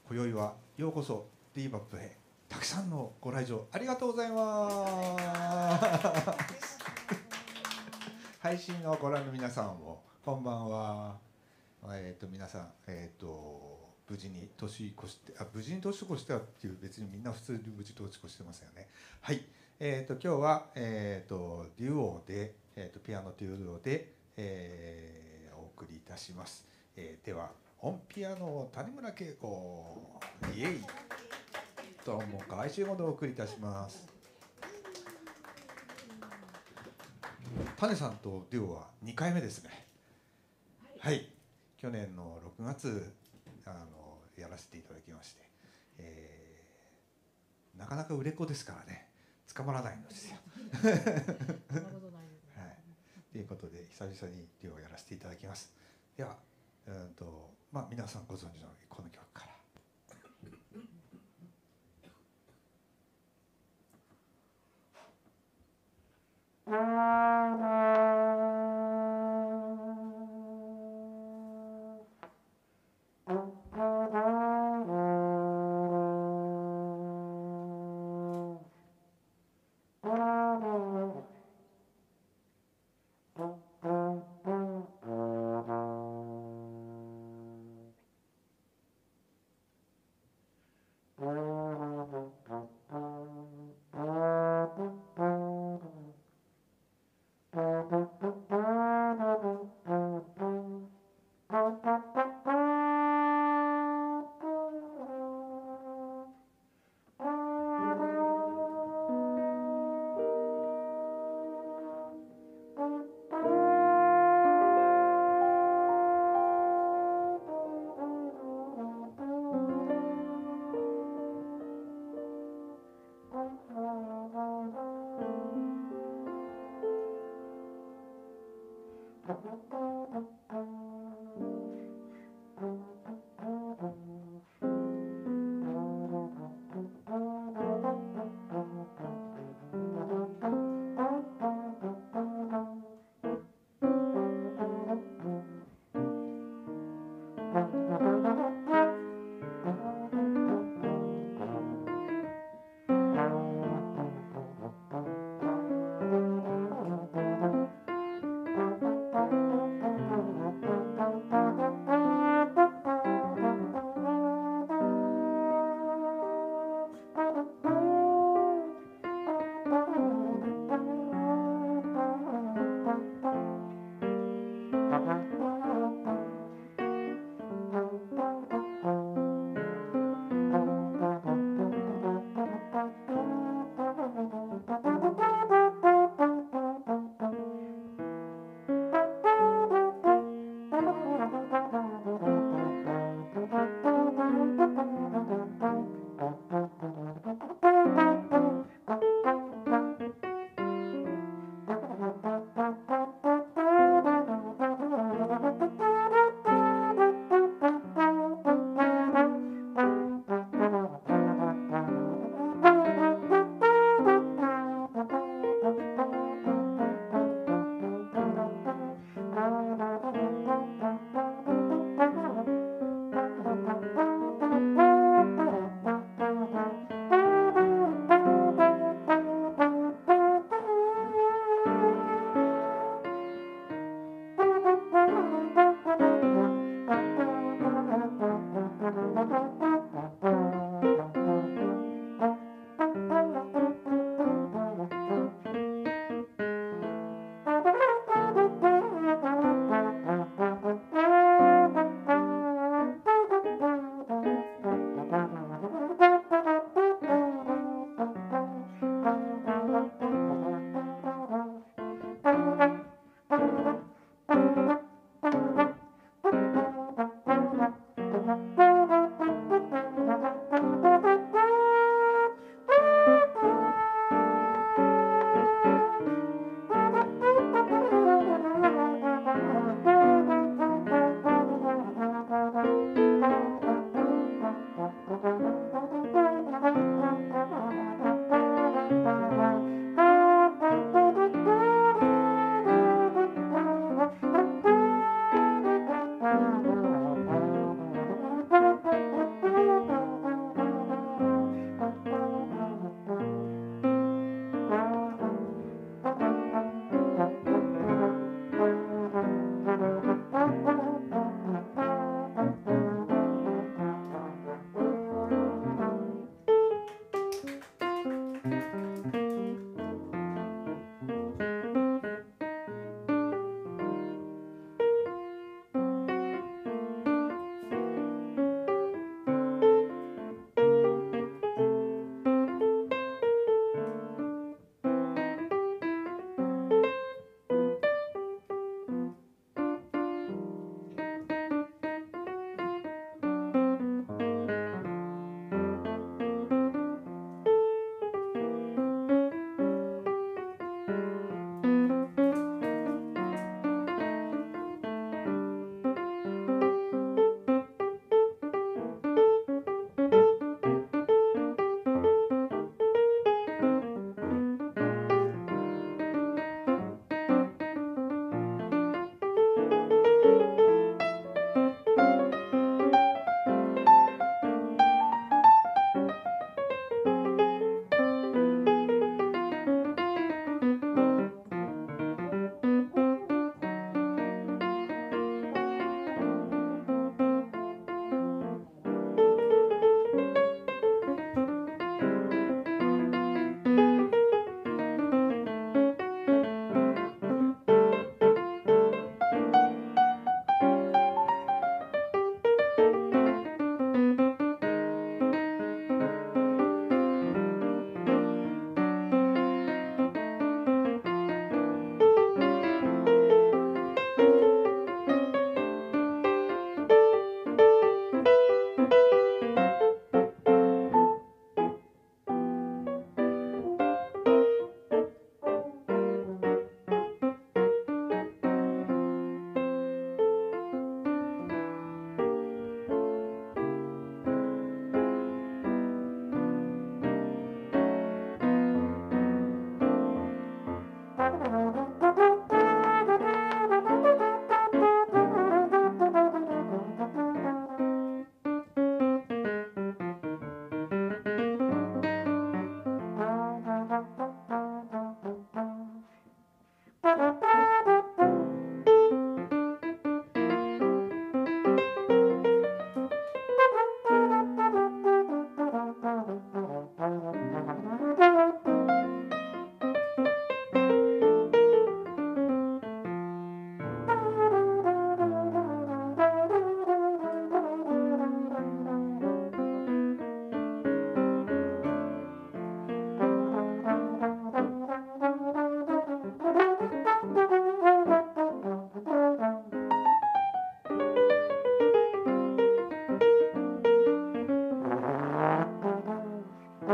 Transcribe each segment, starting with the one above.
今宵はようこそディーバップへたくさんのご来場ありがとうございます配信をご覧の皆さんもこんばんは。皆さん、無事に年越して無事に年越してはっていう別にみんな普通に無事年越してますよね。はい、今日は、デュオで、ピアノデュオで、お送りいたします。では音ピアノ谷村恵子イエイどうも外周語でお送りいたします。種さんとデュオは2回目ですね。はい、去年の6月やらせていただきまして、なかなか売れっ子ですからね捕まらないんですよはい、ということで久々にデュオをやらせていただきます。では皆さんご存知のこの曲から。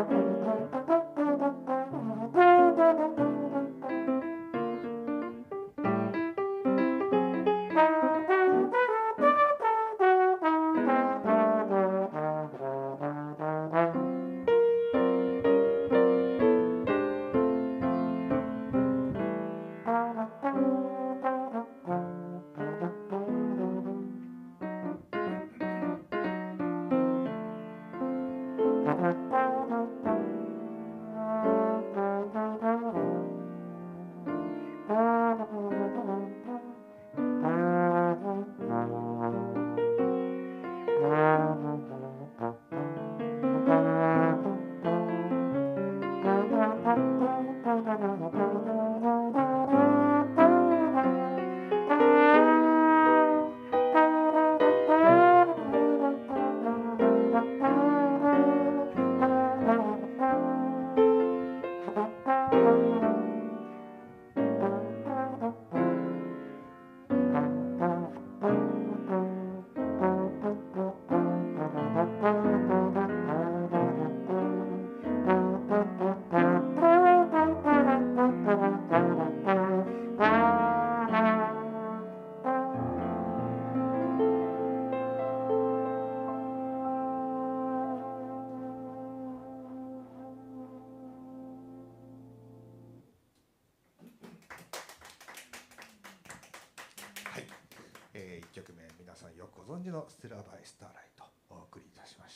1曲目、皆さんよくご存知の「ステラバイスターライト」をお送りいたしました。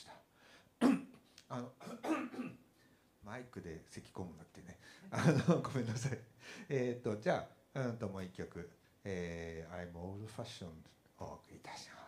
マイクで咳込むなってね、ごめんなさい。じゃあ、もう1曲「I'm Old Fashioned」をお送りいたします。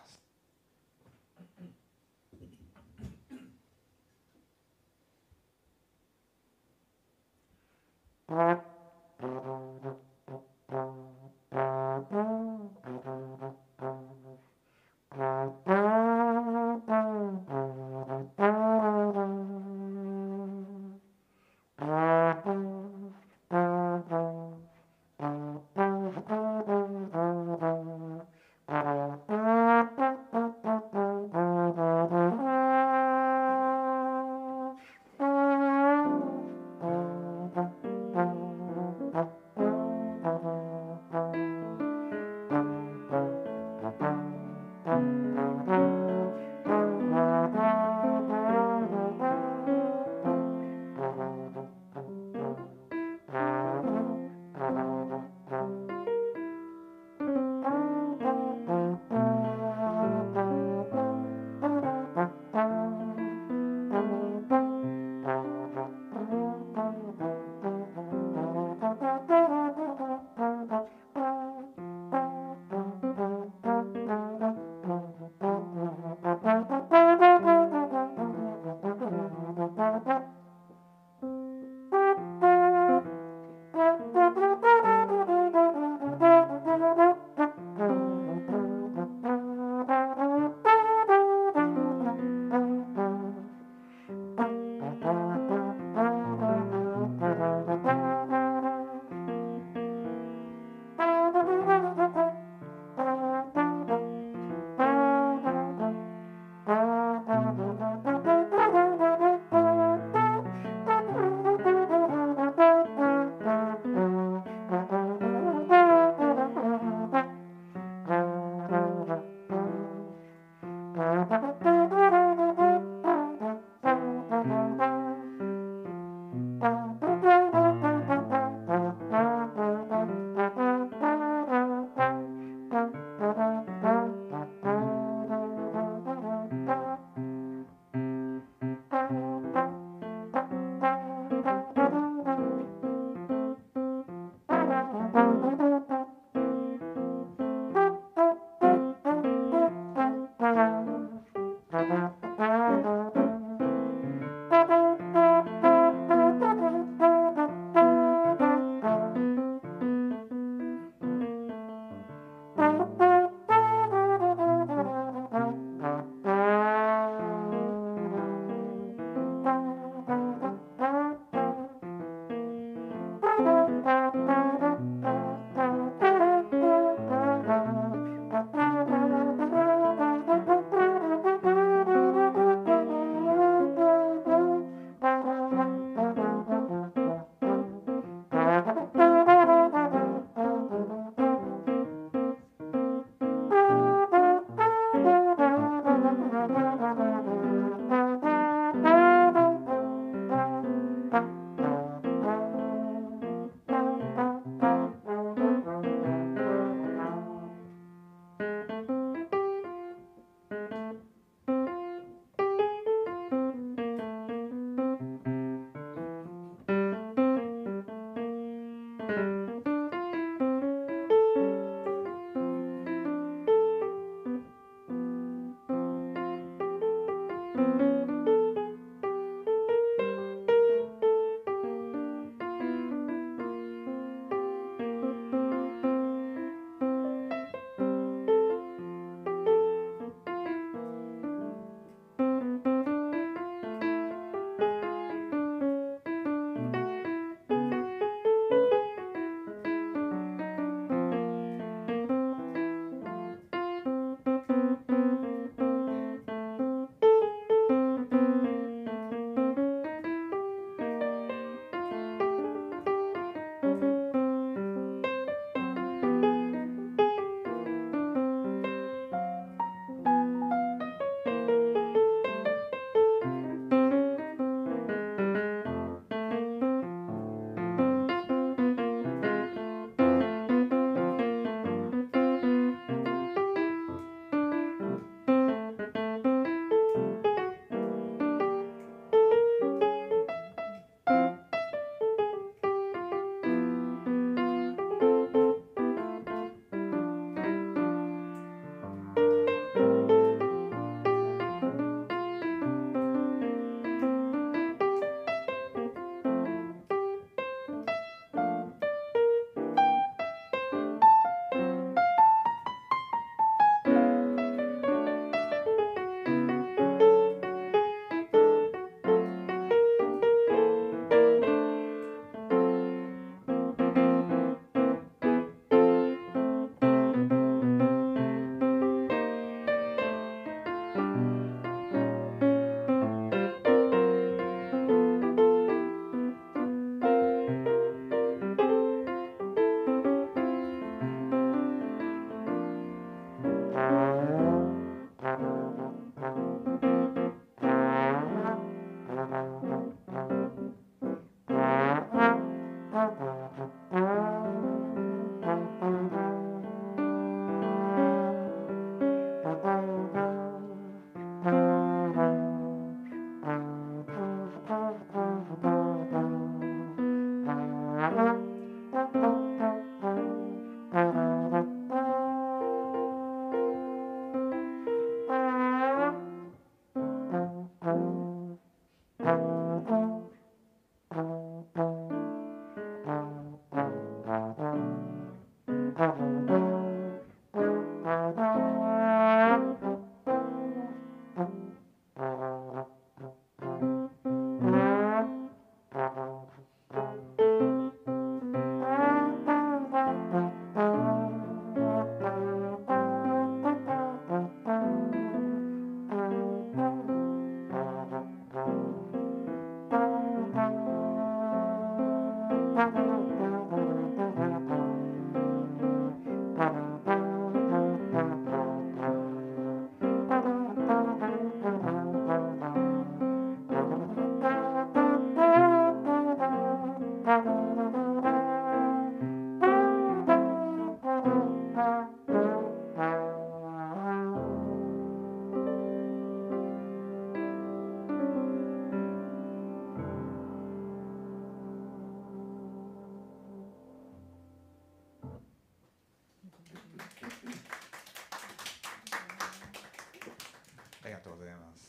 ありがとうございます。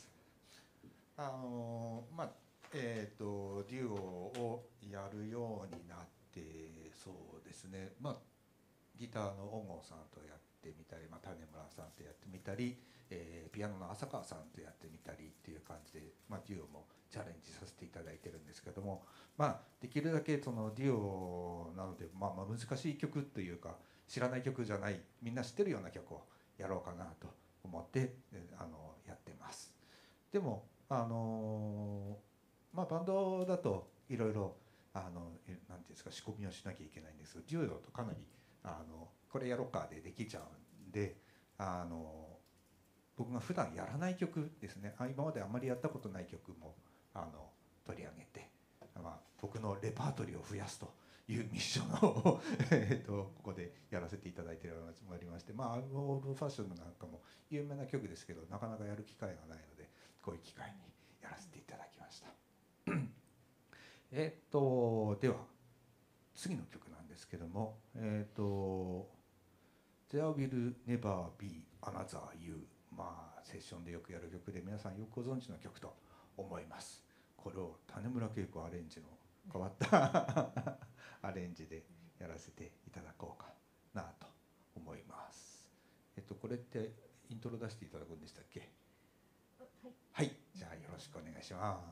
まあデュオをやるようになってそうですね、まあギターの小郷さんとやってみたり、種村さんとやってみたり、ピアノの浅川さんとやってみたりっていう感じで、デュオもチャレンジさせていただいてるんですけども、できるだけそのデュオなので、難しい曲というか知らない曲じゃない、みんな知ってるような曲をやろうかなと思ってやってます。でもバンドだといろいろなんていうんですか、仕込みをしなきゃいけないんですけど、デュオだとかなりこれやろうかでできちゃうんで、僕が普段やらない曲ですね、今まであまりやったことない曲も取り上げて、僕のレパートリーを増やすというミッションをここでやらせていただいているのもありまして、オールドファッションなんかも有名な曲ですけど、なかなかやる機会がないので、こういう機会にやらせていただきました。では次の曲なんですけども、There Will Never Be Another You、セッションでよくやる曲で皆さんよくご存知の曲と思います。これを種村恵子アレンジの変わったアレンジでやらせていただこうかなと思います。これってイントロ出していただくんでしたっけ？はい、じゃあよろしくお願いします。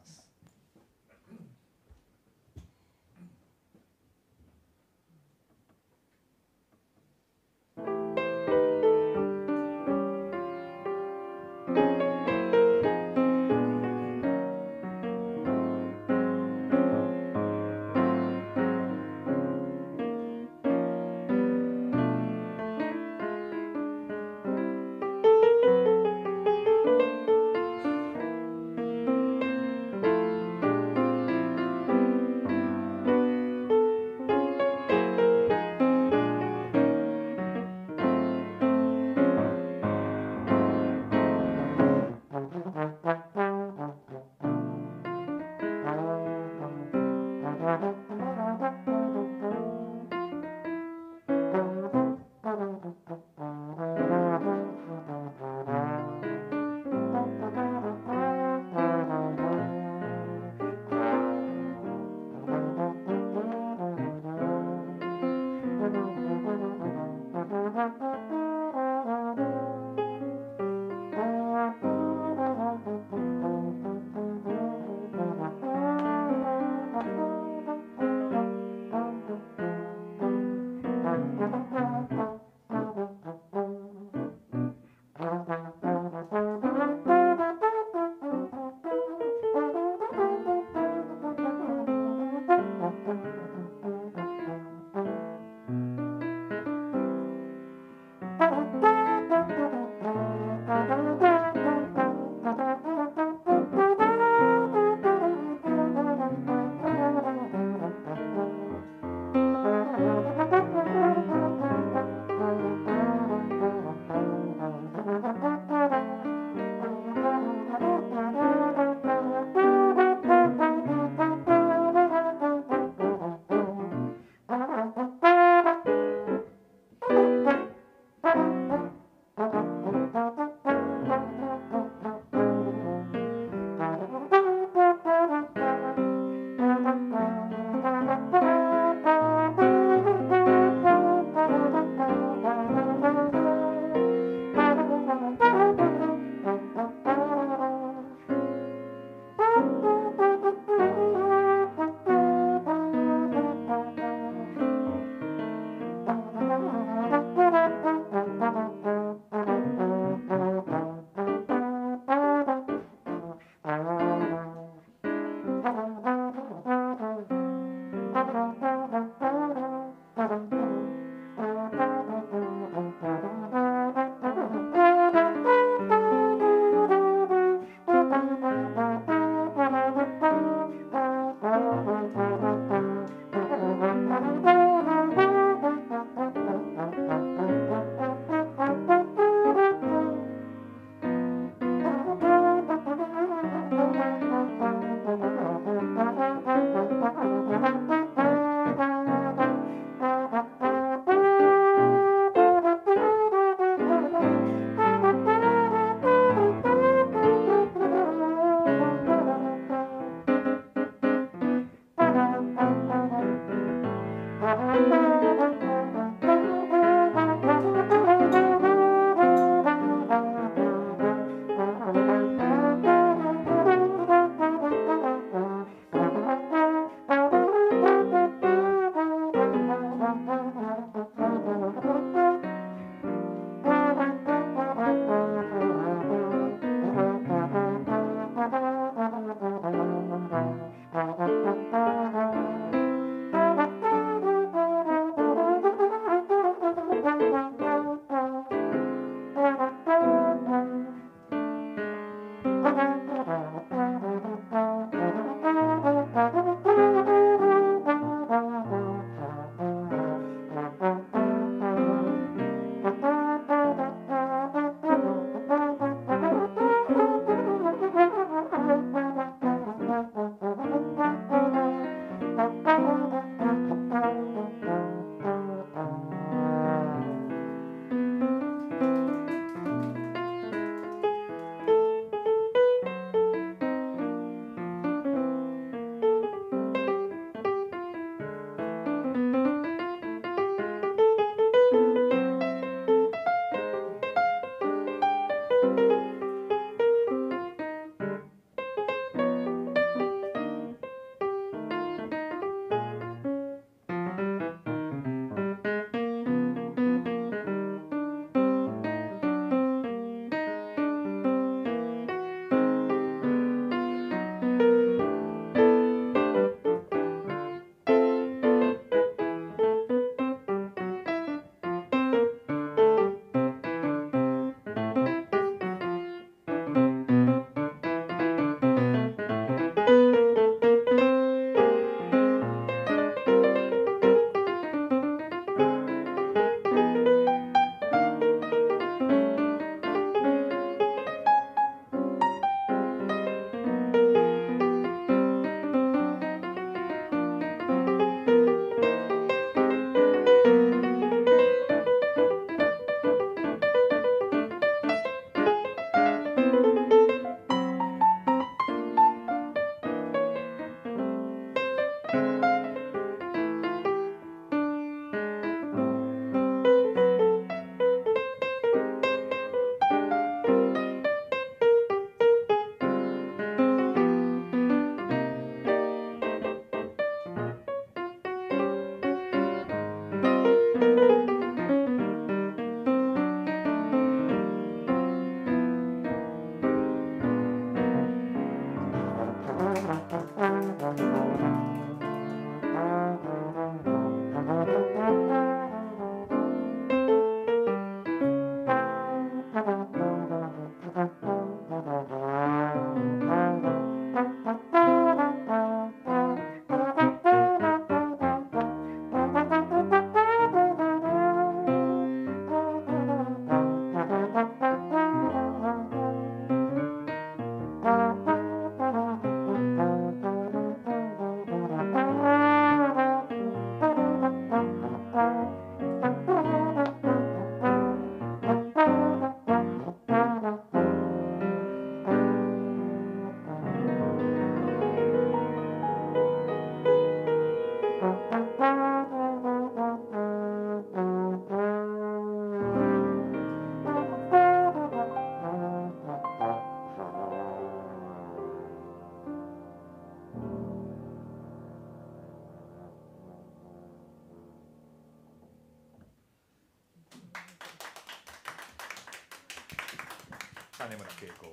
金村恵子。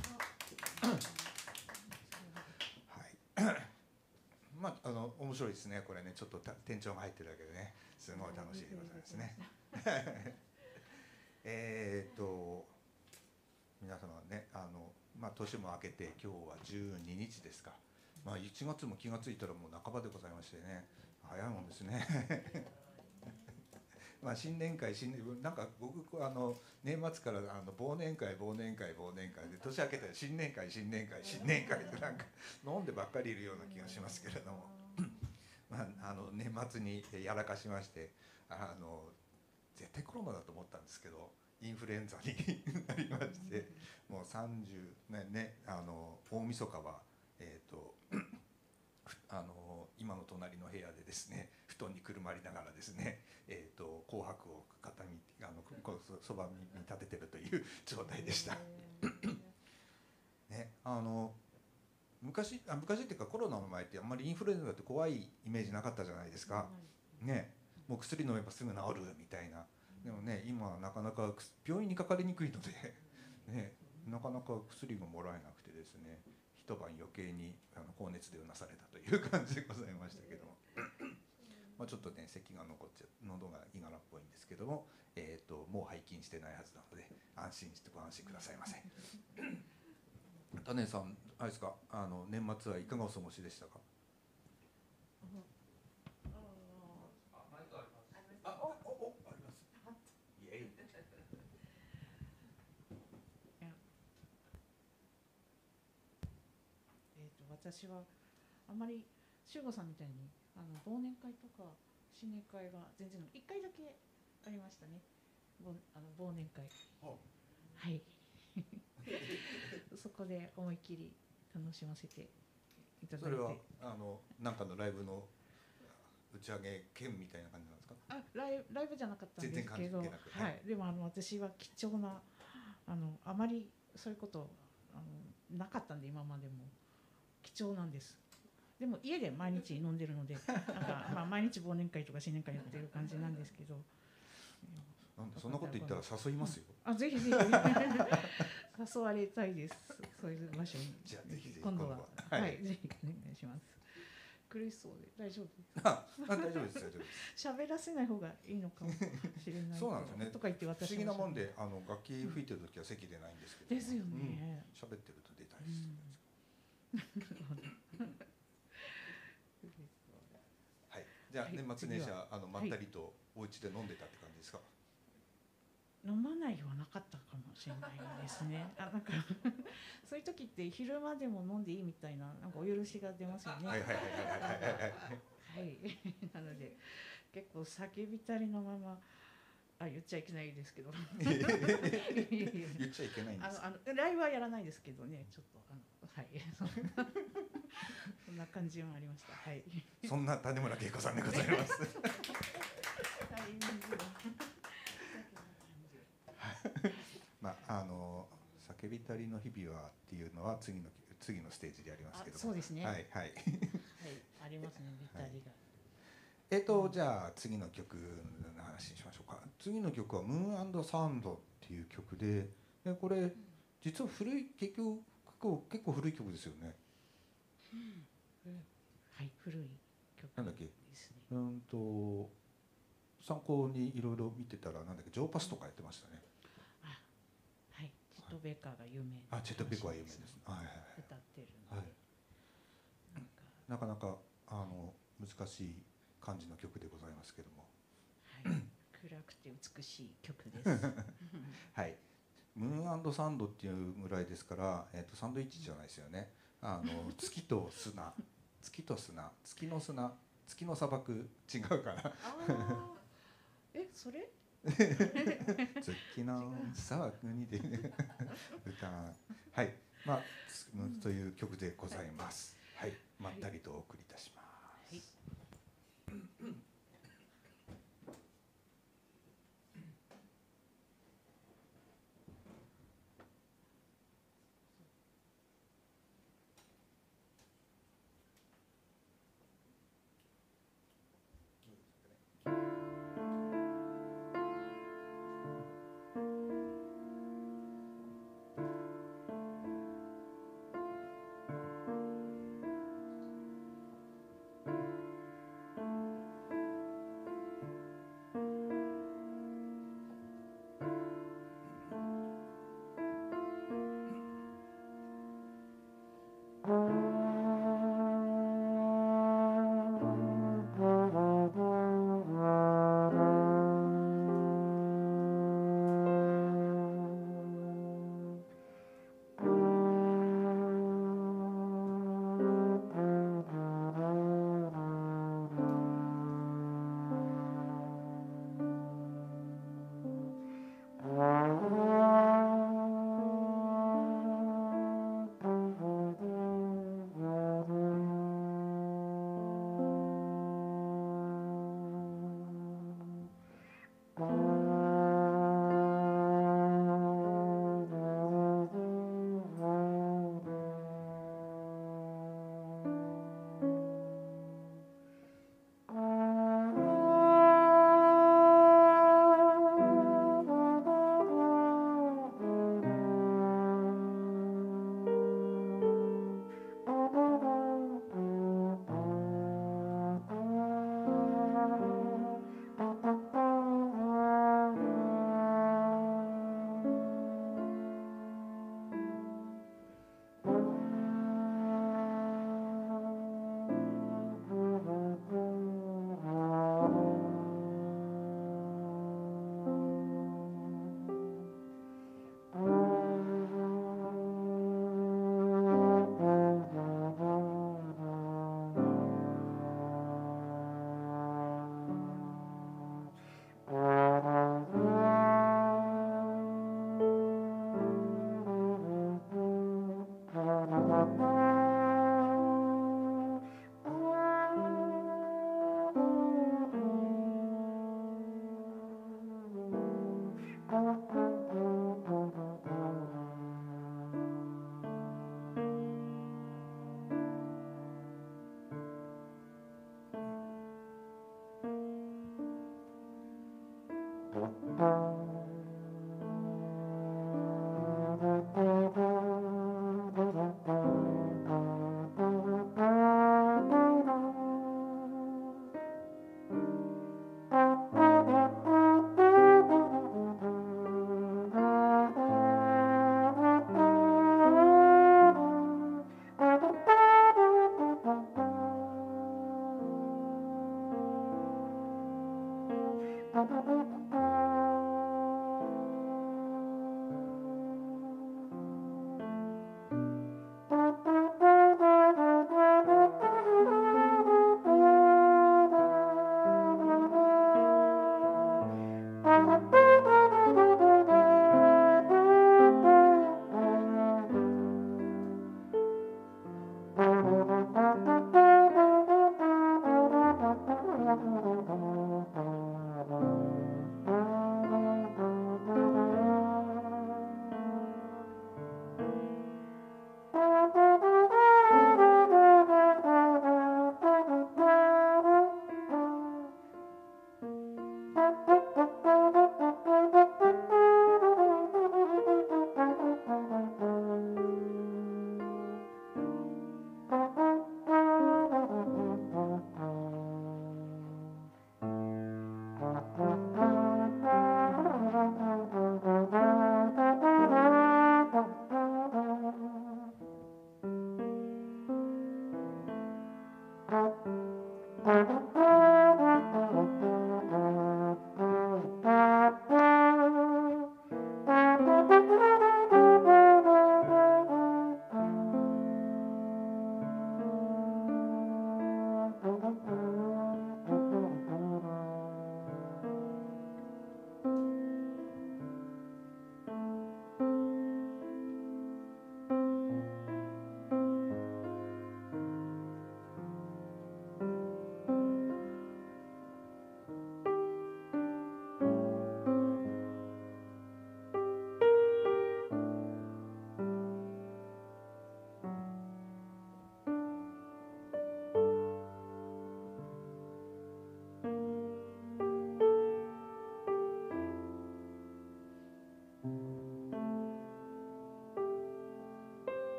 はい。まあ面白いですね。これね、ちょっと転調が入ってるだけでね、すごい楽しいでございますね。皆様ね、まあ年も明けて今日は12日ですか。まあ1月も気がついたらもう半ばでございましてね、早いもんですね。まあ新年会なんか僕年末から忘年会で年明けて新年会ってなんか飲んでばっかりいるような気がしますけれども、まあ年末にやらかしまして、絶対コロナだと思ったんですけどインフルエンザになりまして、もう30年ね、大晦日は今の隣の部屋でですね、布団にくるまりながらですね、紅白を肩にそばに立ててるという状態でした。ね、昔っていうかコロナの前ってあんまりインフルエンザって怖いイメージなかったじゃないですか。ね、もう薬飲めばすぐ治るみたいな。でもね、今はなかなか病院にかかりにくいので、ね、なかなか薬がもらえなくてですね、 一晩余計に高熱でうなされたという感じでございましたけどもまあちょっとね咳が残っちゃう、喉がいがらっぽいんですけども、もう拝金してないはずなので安心してご安心くださいませ。種さんあれですか、年末はいかがお過ごしでしたか？ 私はあんまり修吾さんみたいに忘年会とか新年会が全然1回だけありましたね。忘年会、はいそこで思いっきり楽しませていただいて。 それはなんかのライブの打ち上げ兼みたいな感じなんですか？ ライブじゃなかったんですけど、 全然関係なく、 はい、でも私は貴重なあまりそういうことなかったんで、今までも貴重なんです。でも家で毎日飲んでるのでなんか、まあ、毎日忘年会とか新年会やってる感じなんですけどなんでそんなこと言ったら誘いますよ。 ぜひぜひ誘われたいです、そういう場所に。 じゃあぜひぜひ今度は、 はい、 はい、ぜひお願いします。苦しそうで大丈夫です。 大丈夫です、大丈夫です。 喋らせない方がいいのかもしれない。 そうなんですよね。 とか言って不私思議なもんで楽器吹いてる時は席でないんですけど、 ですよね。 喋ってると出たりするんですけど。はい。じゃあ年末年始はまったりとお家で飲んでたって感じですか？ 飲まない日はなかったかもしれないですね。なんかそういう時って昼間でも飲んでいいみたいな、なんかお許しが出ますよね。 はいはいはいはいはいはい。なので結構叫びたりのまま、言っちゃいけないですけど言っちゃいけないんです。 ライブはやらないですけどね、ちょっとはいそんな感じもありました。はい。 そんな種村恵子さんでございます。まあ叫びたりの日々はっていうのは次のステージでありますけども。 そうですね。 はいはい。はい、 ありますね、ビタリが。 じゃあ次の曲の話にしましょうか。次の曲はムーン&サンドっていう曲で、これ実は結構古い曲ですよね。 はい、古い曲。 なんだっけ。参考にいろいろ見てたらなんだっけ、ジョーパスとかやってましたね。 はい、チェット・ベーカーが有名。 チェット・ベーカーは有名です。はいはいはい。 歌ってるので。 なかなか難しい感じの曲でございますけども。 はい。暗くて美しい曲です。 はい。ムーン&サンドっていうぐらいですから、サンドイッチじゃないですよね。月と砂、月の砂、月の砂漠、違うかな。 それ？ 月の砂漠にで歌、はい、まあという曲でございます。はい、まったりとお送りいたします。はい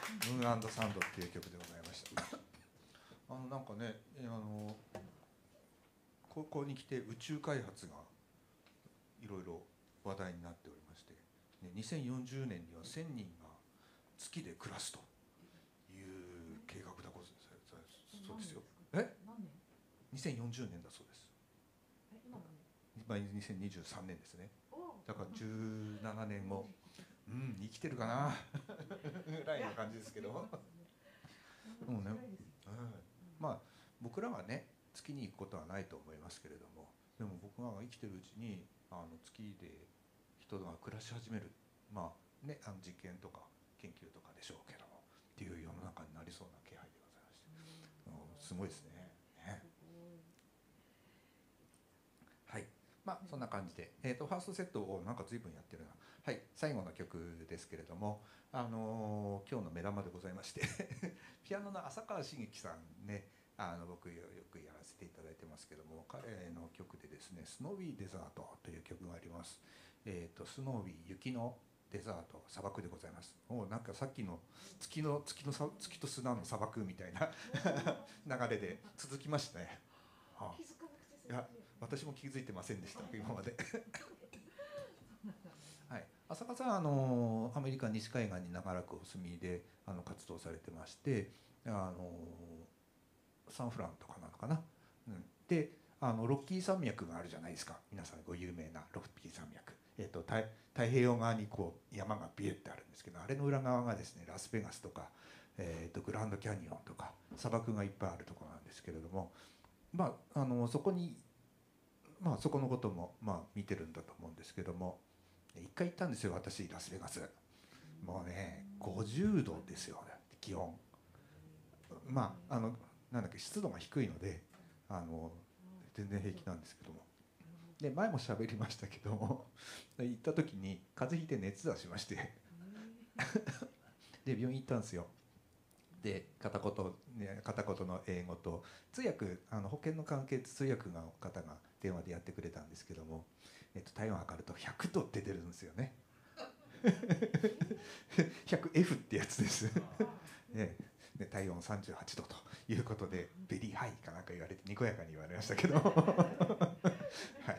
ムーン&サンドっていう曲でございました。なんかね、ここに来て宇宙開発がいろいろ話題になっておりまして、ね、2040年には1000人が月で暮らすという計画だそうですよ。2040年だそうです。2023年ですね。だから17年後、生きてるかなぐらいの感じですけど。まあ僕らはね月に行くことはないと思いますけれども、でも僕が生きてるうちに月で人が暮らし始める、実験とか研究とかでしょうけどもっていう世の中になりそうな気配でございまして、すごいですね。はい、そんな感じで、ファーストセットをなんか随分やってるな。はい、最後の曲ですけれども、今日の目玉でございましてピアノの浅川茂樹さんね、僕よくやらせていただいてますけども、彼の曲でですね、スノーウィーデザートという曲があります。スノーウィー雪のデザート、砂漠でございます。なんかさっきの月と砂の砂漠みたいな流れで続きましたね。いや、私も気づいてませんでした今まではい、浅川さんはアメリカ西海岸に長らくお住みで活動されてまして、サンフランとかなのかな、でロッキー山脈があるじゃないですか、皆さんご有名なロッキー山脈、太平洋側にこう山がビエってあるんですけど、あれの裏側がですねラスベガスとか、グランドキャニオンとか砂漠がいっぱいあるところなんですけれども、そこにそこのことも見てるんだと思うんですけども、一回行ったんですよ私ラスベガス。もうね50度ですよね気温。なんだっけ、湿度が低いので全然平気なんですけども、で前も喋りましたけども行った時に風邪ひいて熱出しましてで病院行ったんですよ。で片言の英語と通訳、保険の関係通訳の方が電話でやってくれたんですけども、体温測ると100度って出るんですよね100F ってやつですで体温38度ということでベリーハイかなんか言われてにこやかに言われましたけどはい、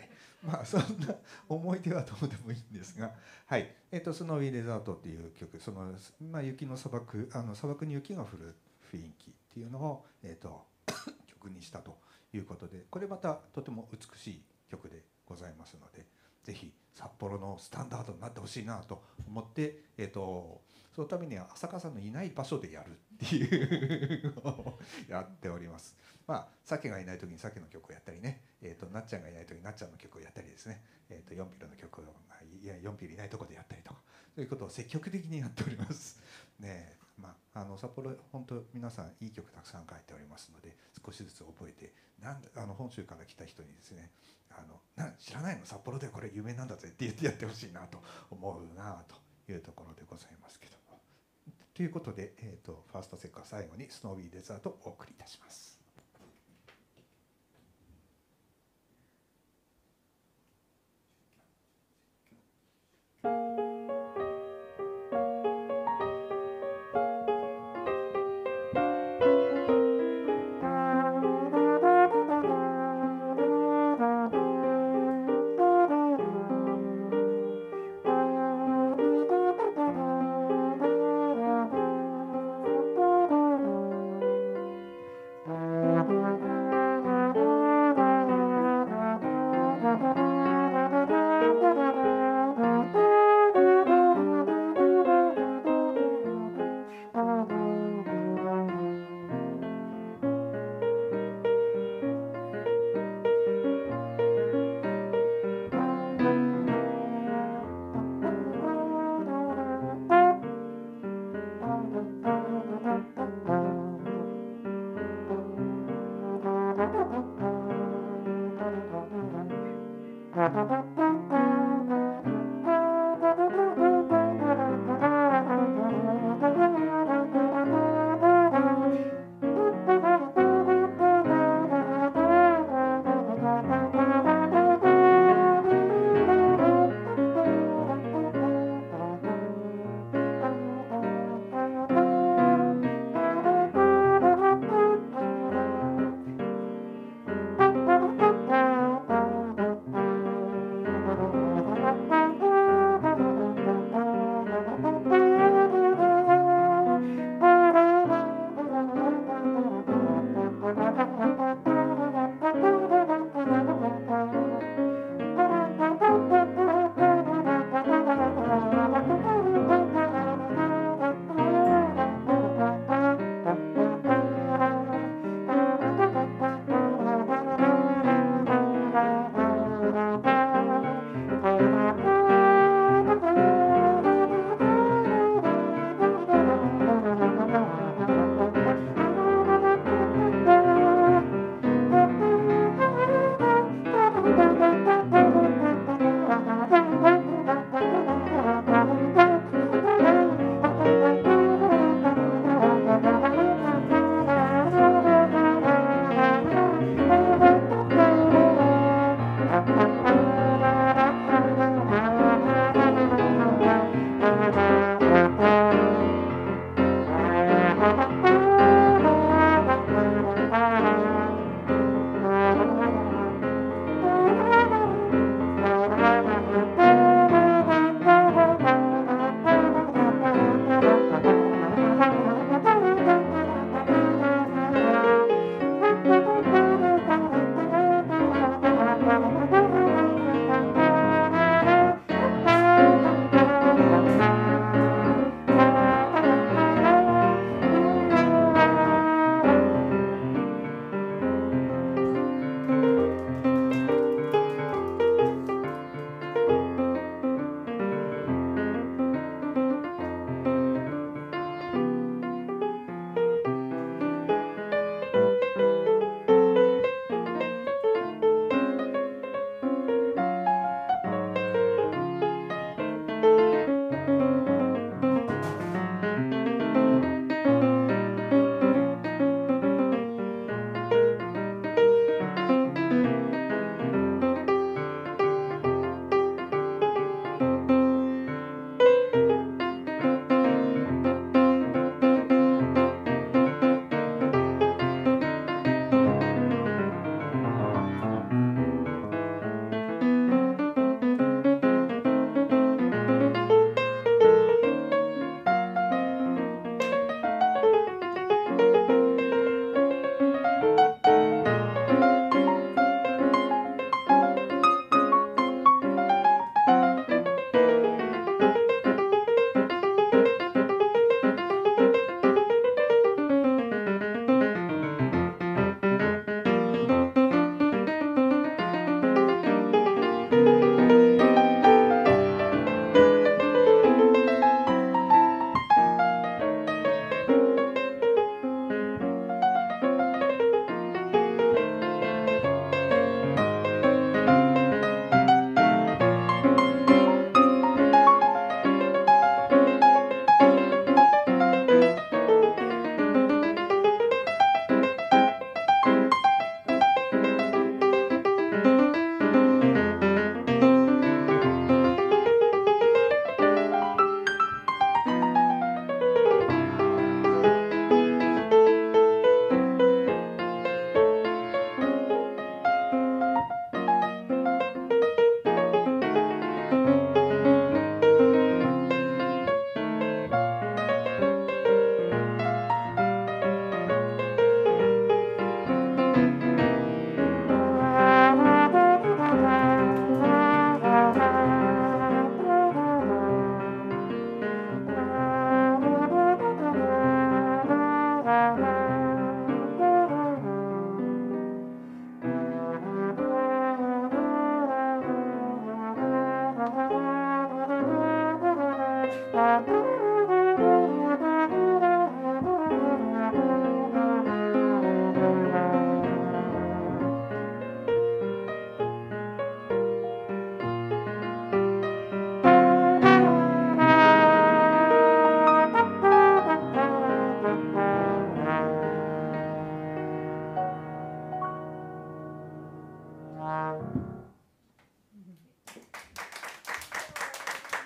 そんな思い出はどうでもいいんですが、はい、スノーウィーデザートっていう曲、その、雪の砂漠、砂漠に雪が降る雰囲気っていうのを、曲にしたということで、これまたとても美しい曲でございますので、ぜひ札幌のスタンダードになってほしいなと思って、そのためには浅川さんのいない場所でやるっていうのをやっております。サケがいない時にサケの曲をやったりね、なっちゃんがいない時になっちゃんの曲をやったりですね、ヨンピルの曲をヨンピルいないところでやったりとか、そういうことを積極的にやっておりますね。札幌本当皆さんいい曲たくさん書いておりますので、少しずつ覚えて、本州から来た人にですね、知らないの札幌でこれ有名なんだぜって言ってやってほしいなと思うなというところでございますけども、ということで、ファーストセックは最後にスノーウィーデザートをお送りいたします。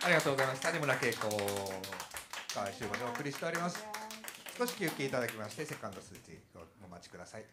ありがとうございました。谷村恵子河合集合でお送りしております。少し休憩いただきまして、セカンドステージお待ちください。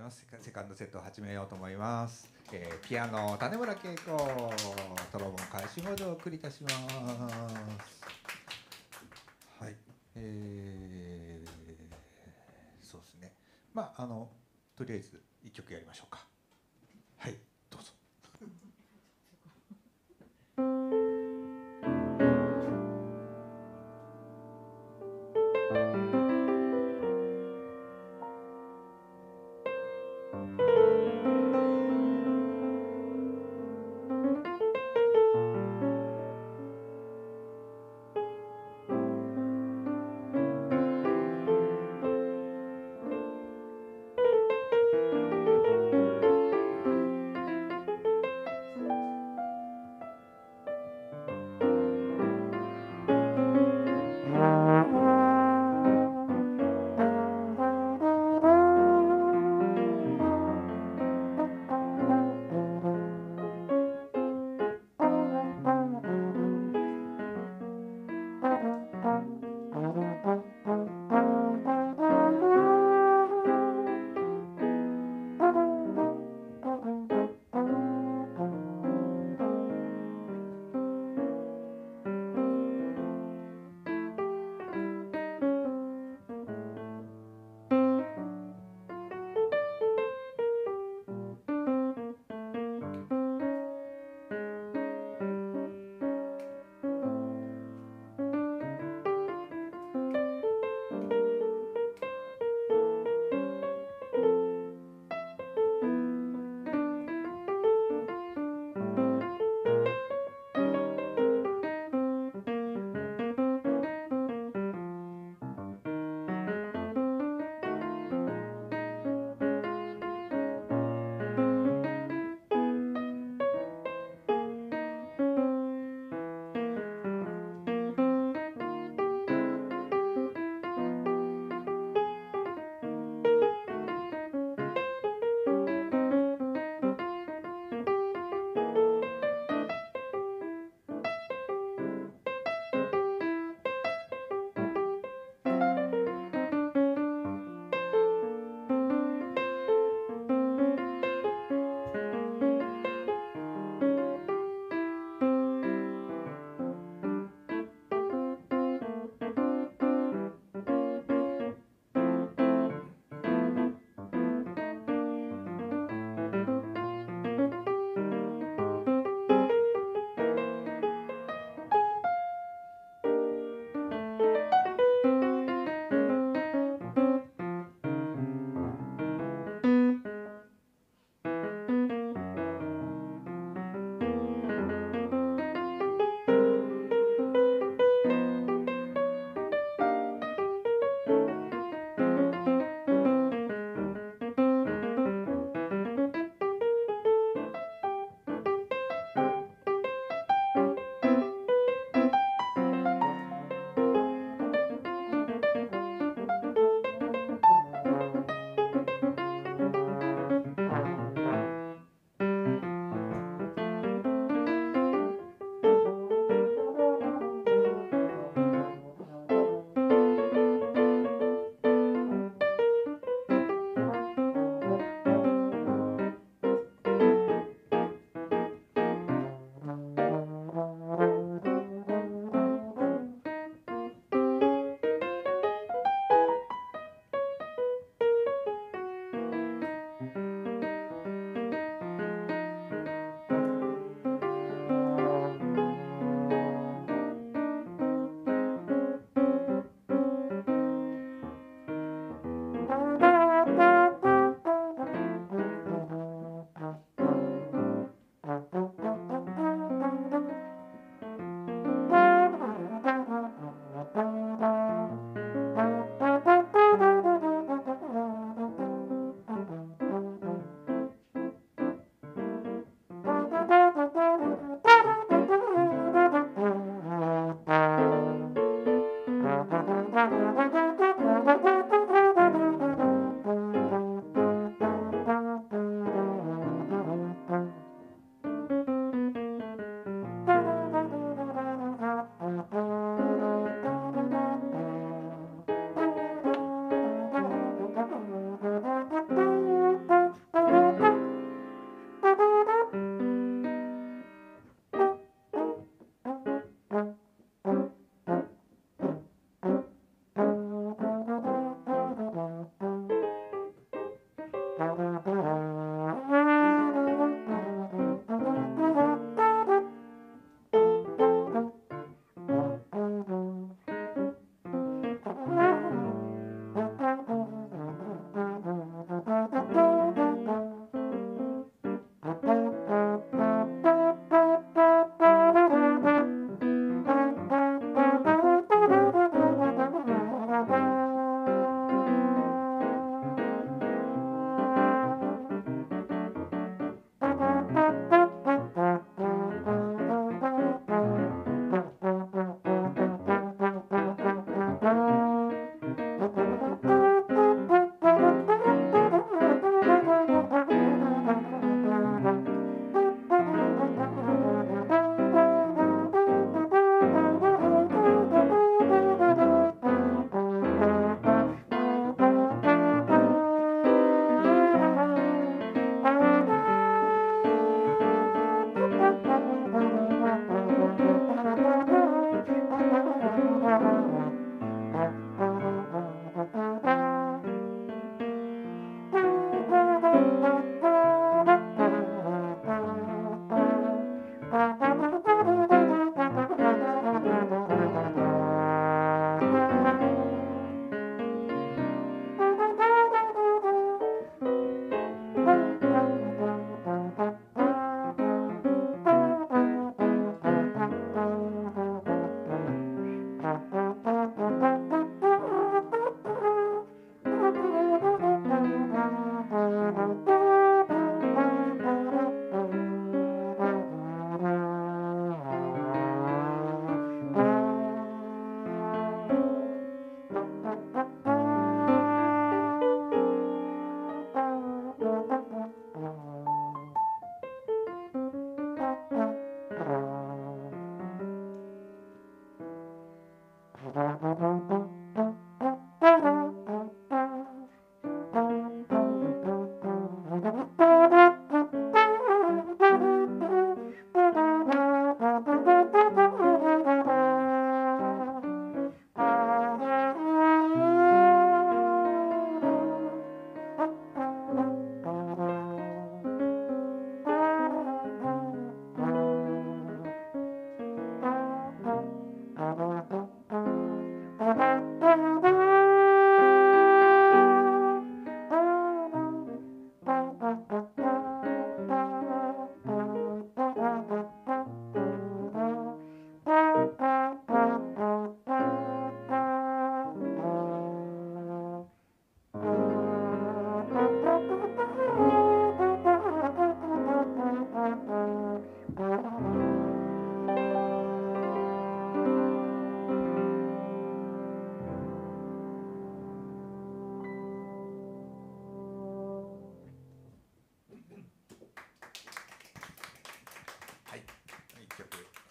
ます。セカンドセットを始めようと思います。ピアノ種村恵子、トロンボーン開始語でお送りいたします。はい、そうですね。まあとりあえず一曲やりましょうか。はい、どうぞ。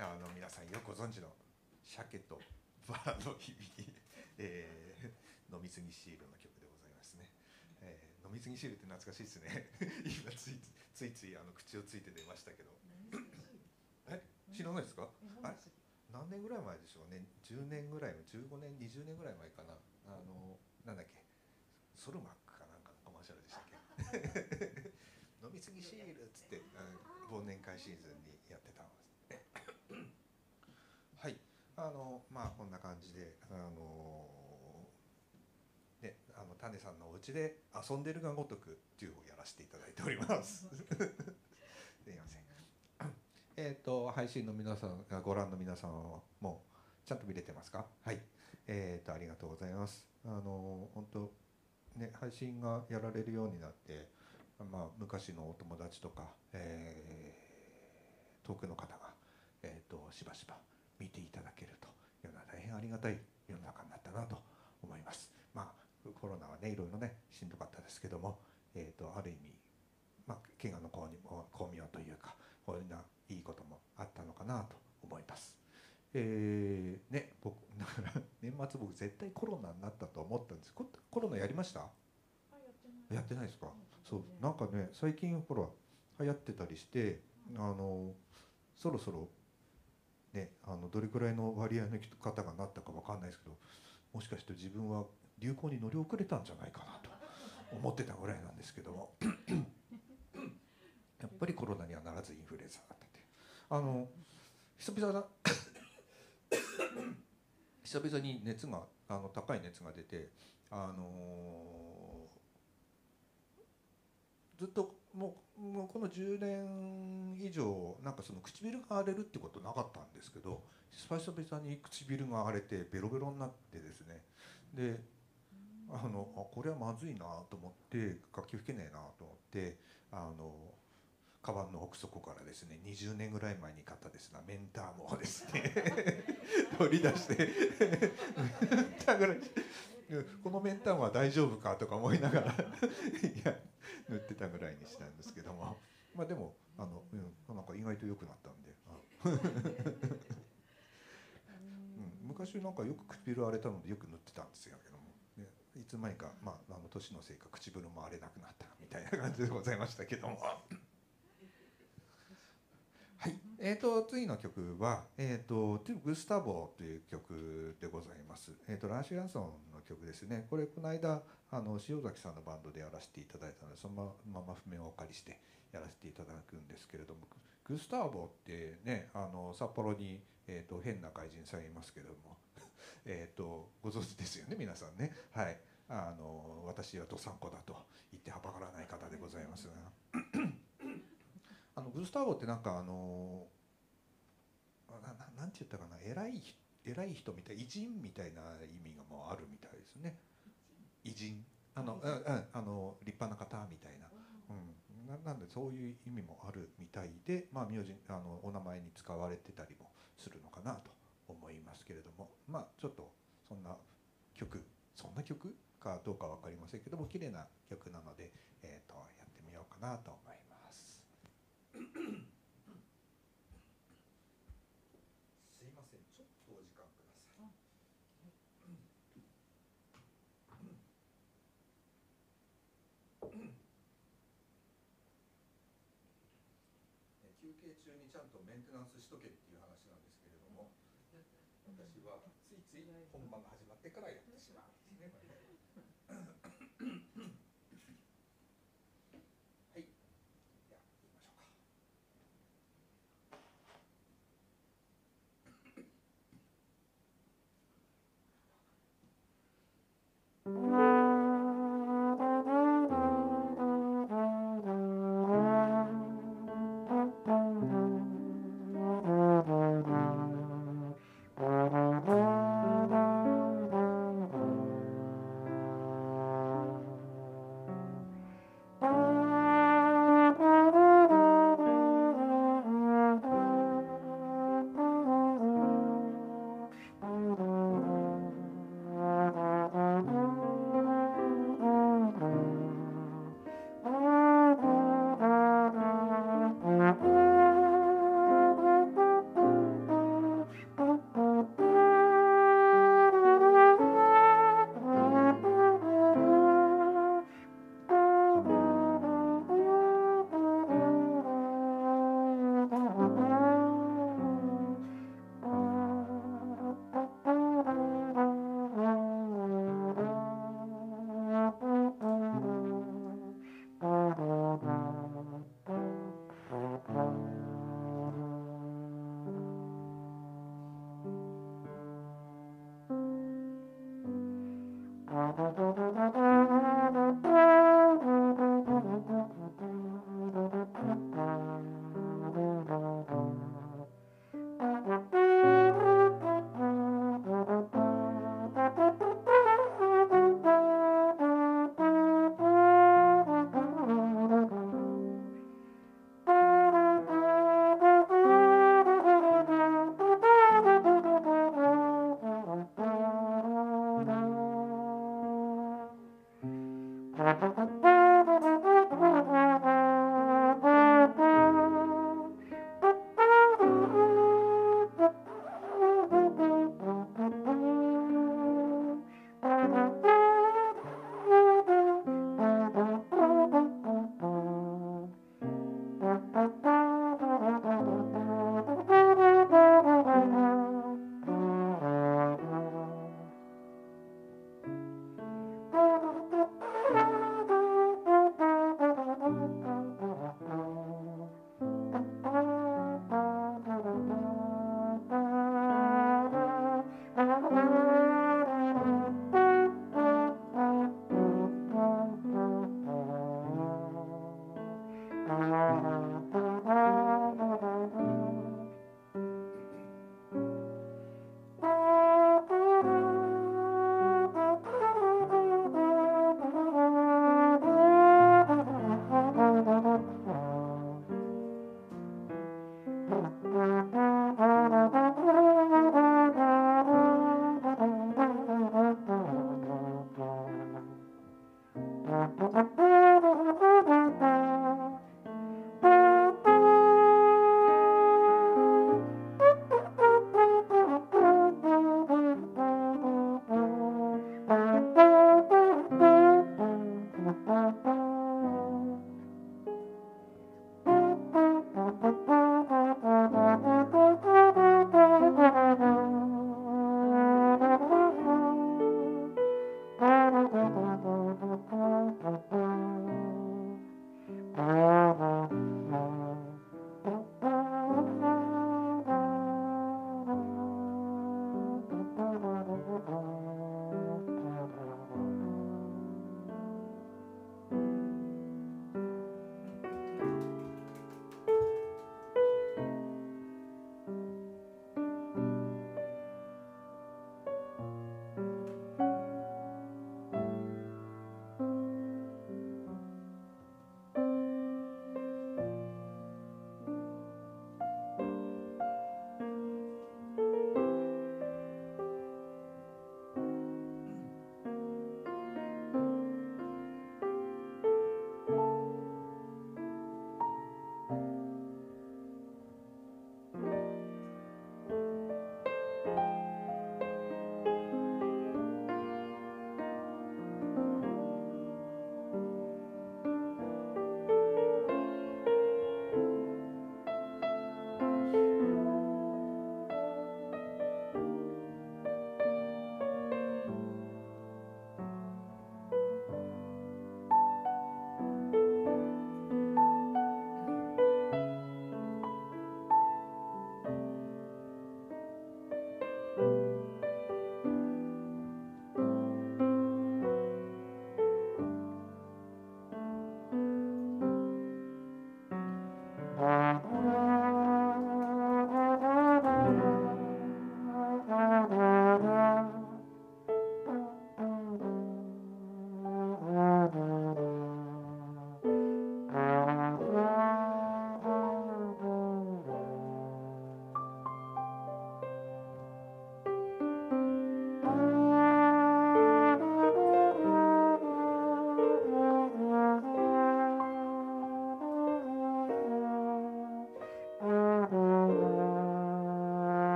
皆さんよくご存知の鮭とバラの響き、飲みすぎシールの曲でございますね。飲みすぎシールって懐かしいですね。今つい口をついて出ましたけど。知らないですか？何年ぐらい前でしょうね。10年ぐらい、15年、20年ぐらい前かな。なんだっけ、ソルマックかなんかのコマーシャルでしたっけ。飲みすぎシールっつって忘年会シーズンにやってたんですね。はい、こんな感じで種さんのお家で遊んでるがごとくっていうのをやらせていただいております。すいません。配信の皆さん、ご覧の皆さんはもうちゃんと見れてますか？はい。ありがとうございます。本当ね、配信がやられるようになって、昔のお友達とか、遠くの方が、しばしば見ていただけるというのは大変ありがたい世の中になったなと思います。コロナはね、いろいろねしんどかったですけども、ある意味、怪我の功名というか、こういうないいこともあったのかなと思います。僕だから年末僕絶対コロナになったと思ったんです。コロナやりました？やってないですか？そうなんかね、最近ほら流行ってたりして、そろそろね、どれくらいの割合の方がなったかわかんないですけど、もしかして自分は流行に乗り遅れたんじゃないかなと思ってたぐらいなんですけどもやっぱりコロナにはならずインフルエンザだったって、久々に熱が高い熱が出て、ずっともうこの10年以上なんかその唇が荒れるってことなかったんですけど、久々に唇が荒れてベロベロになってですね、でこれはまずいなと思って、楽器吹けねえなと思って、カバンの奥底からですね、20年ぐらい前に買ったですね、メンターモをですね取り出してこのメンターモは大丈夫かとか思いながらいや塗ってたぐらいにしたんですけども、でもなんか意外と良くなったんで昔なんかよく唇荒れたのでよく塗ってたんですよけども、ね、いつの間にか、年のせいか唇も荒れなくなったみたいな感じでございましたけどもはい、次の曲は、グスタボという曲でございます。ランシュ・ランソンの曲ですね。これこの間塩崎さんのバンドでやらせていただいたので、そのまま譜面をお借りしてやらせていただくんですけれども、グスタボってね、札幌に、変な怪人さんいますけれどもご存知ですよね皆さんね。はい、私はどさんこだと言ってはばからない方でございますがグスターボってなんかなんて言ったかな、偉い人みたい、偉人みたいな意味がもうあるみたいですね。偉人、立派な方みたいな、なんでそういう意味もあるみたいで、名字お名前に使われてたりもするのかなと思いますけれども、ちょっとそんな曲かどうか分かりませんけども、綺麗な曲なので、やってみようかなと思います。すいません、ちょっとお時間ください。休憩中にちゃんとメンテナンスしとけっていう話なんですけれども、私はついつい本番が始まってからやってしまうんですね、これね。はい、では行きましょうか。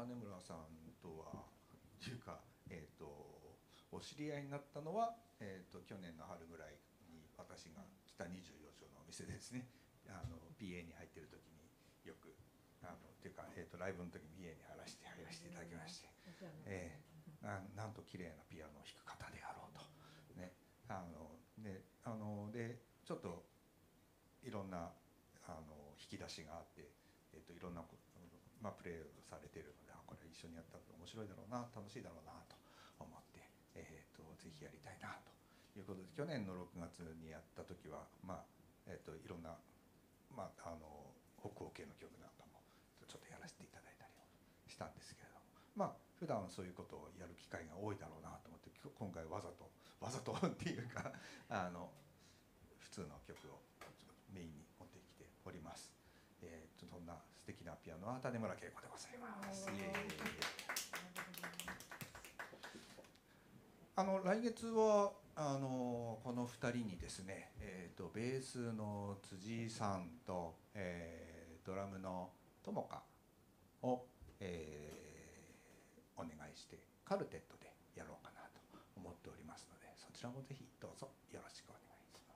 種村さんとはというか、お知り合いになったのは、去年の春ぐらいに私が北24条のお店でですね、PA に入っている時によくっていうか、ライブの時に PA に入らせていただきまして、なんと綺麗なピアノを弾く方であろうとね、でちょっといろんな引き出しがあって、いろんなプレーをされているので、これ一緒にやったら面白いだろうな、楽しいだろうなと思って、ぜひやりたいなということで、去年の6月にやった時は、いろんな、北欧系の曲なんかもちょっとやらせていただいたりしたんですけれども、普段そういうことをやる機会が多いだろうなと思って、今回わざとっていうか普通の曲をメインに持ってきております。そんな素敵なピアノは種村恵子でございます。来月はこの2人にですね、ベースの辻さんと、ドラムの友香を、お願いしてカルテットでやろうかなと思っておりますので、そちらもぜひどうぞよろしくお願いします。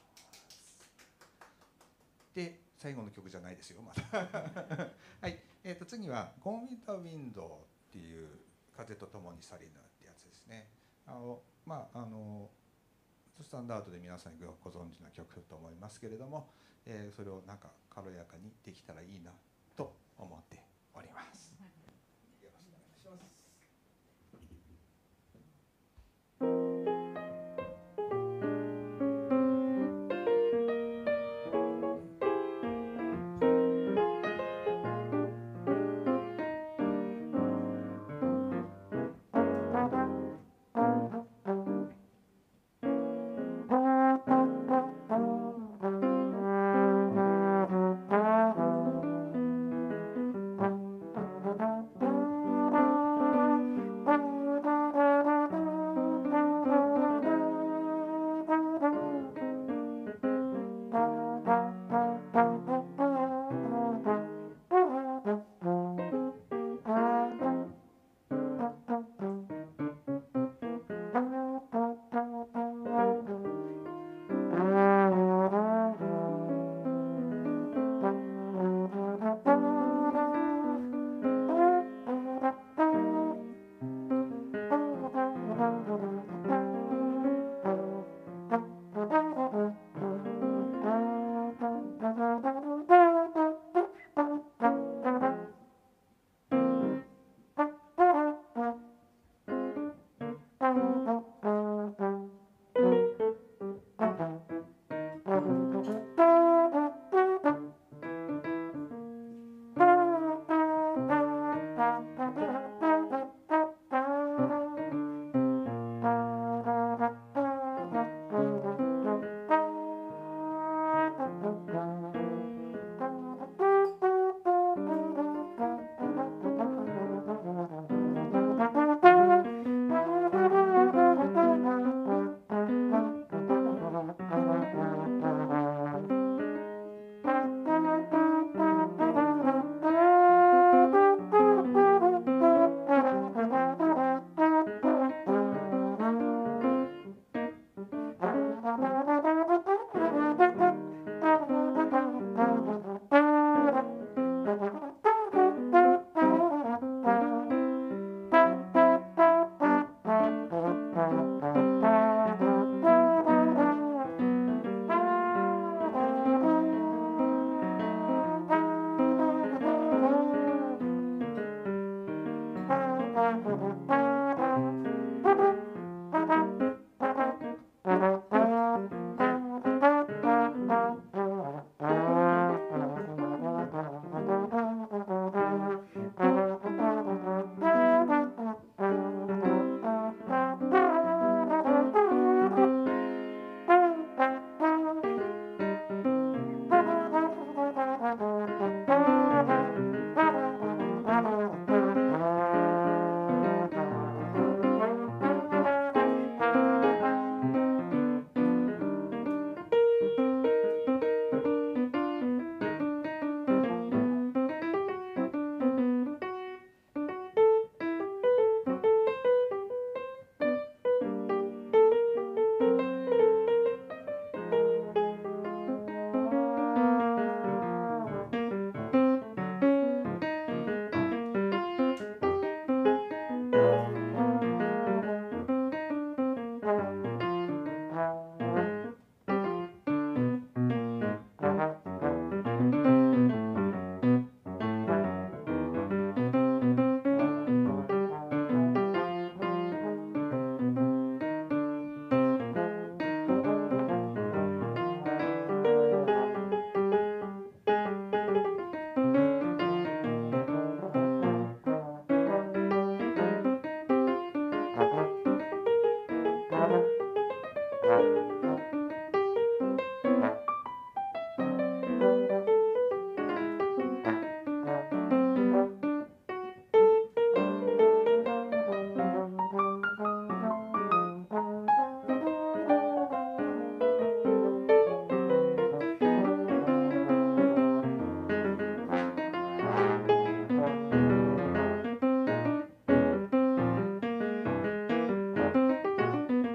で、最後の曲じゃないですよ、まだはい、次は「ゴン・ウィンター・ウィンドウ」っていう「風と共に去りぬ」ってやつですね。スタンダードで皆さんご存知の曲だと思いますけれども、それをなんか軽やかにできたらいいなと思っております。よろしくお願いします。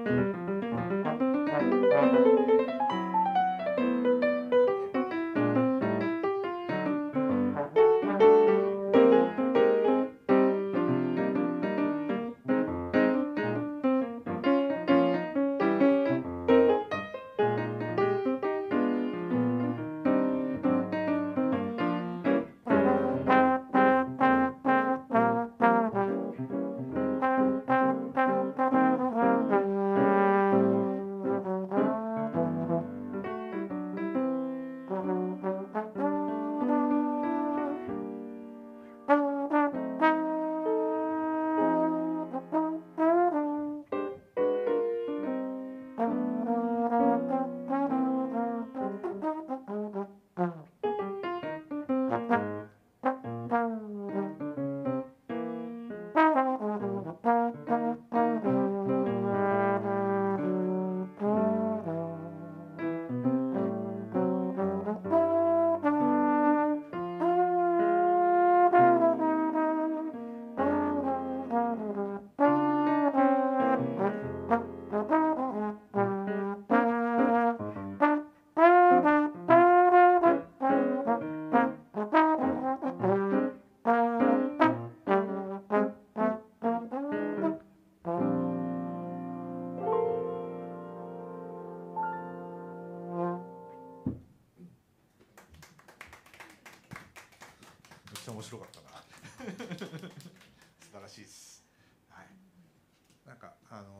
面白かったな素晴らしいです。はい、なんか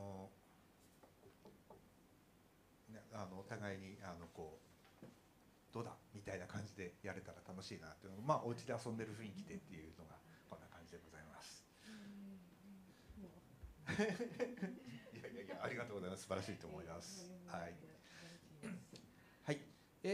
お互いにこうどうだみたいな感じでやれたら楽しいなっていうのが、まあお家で遊んでる雰囲気でっていうのがこんな感じでございます。いやいやいや、ありがとうございます。素晴らしいと思います。はい。はい。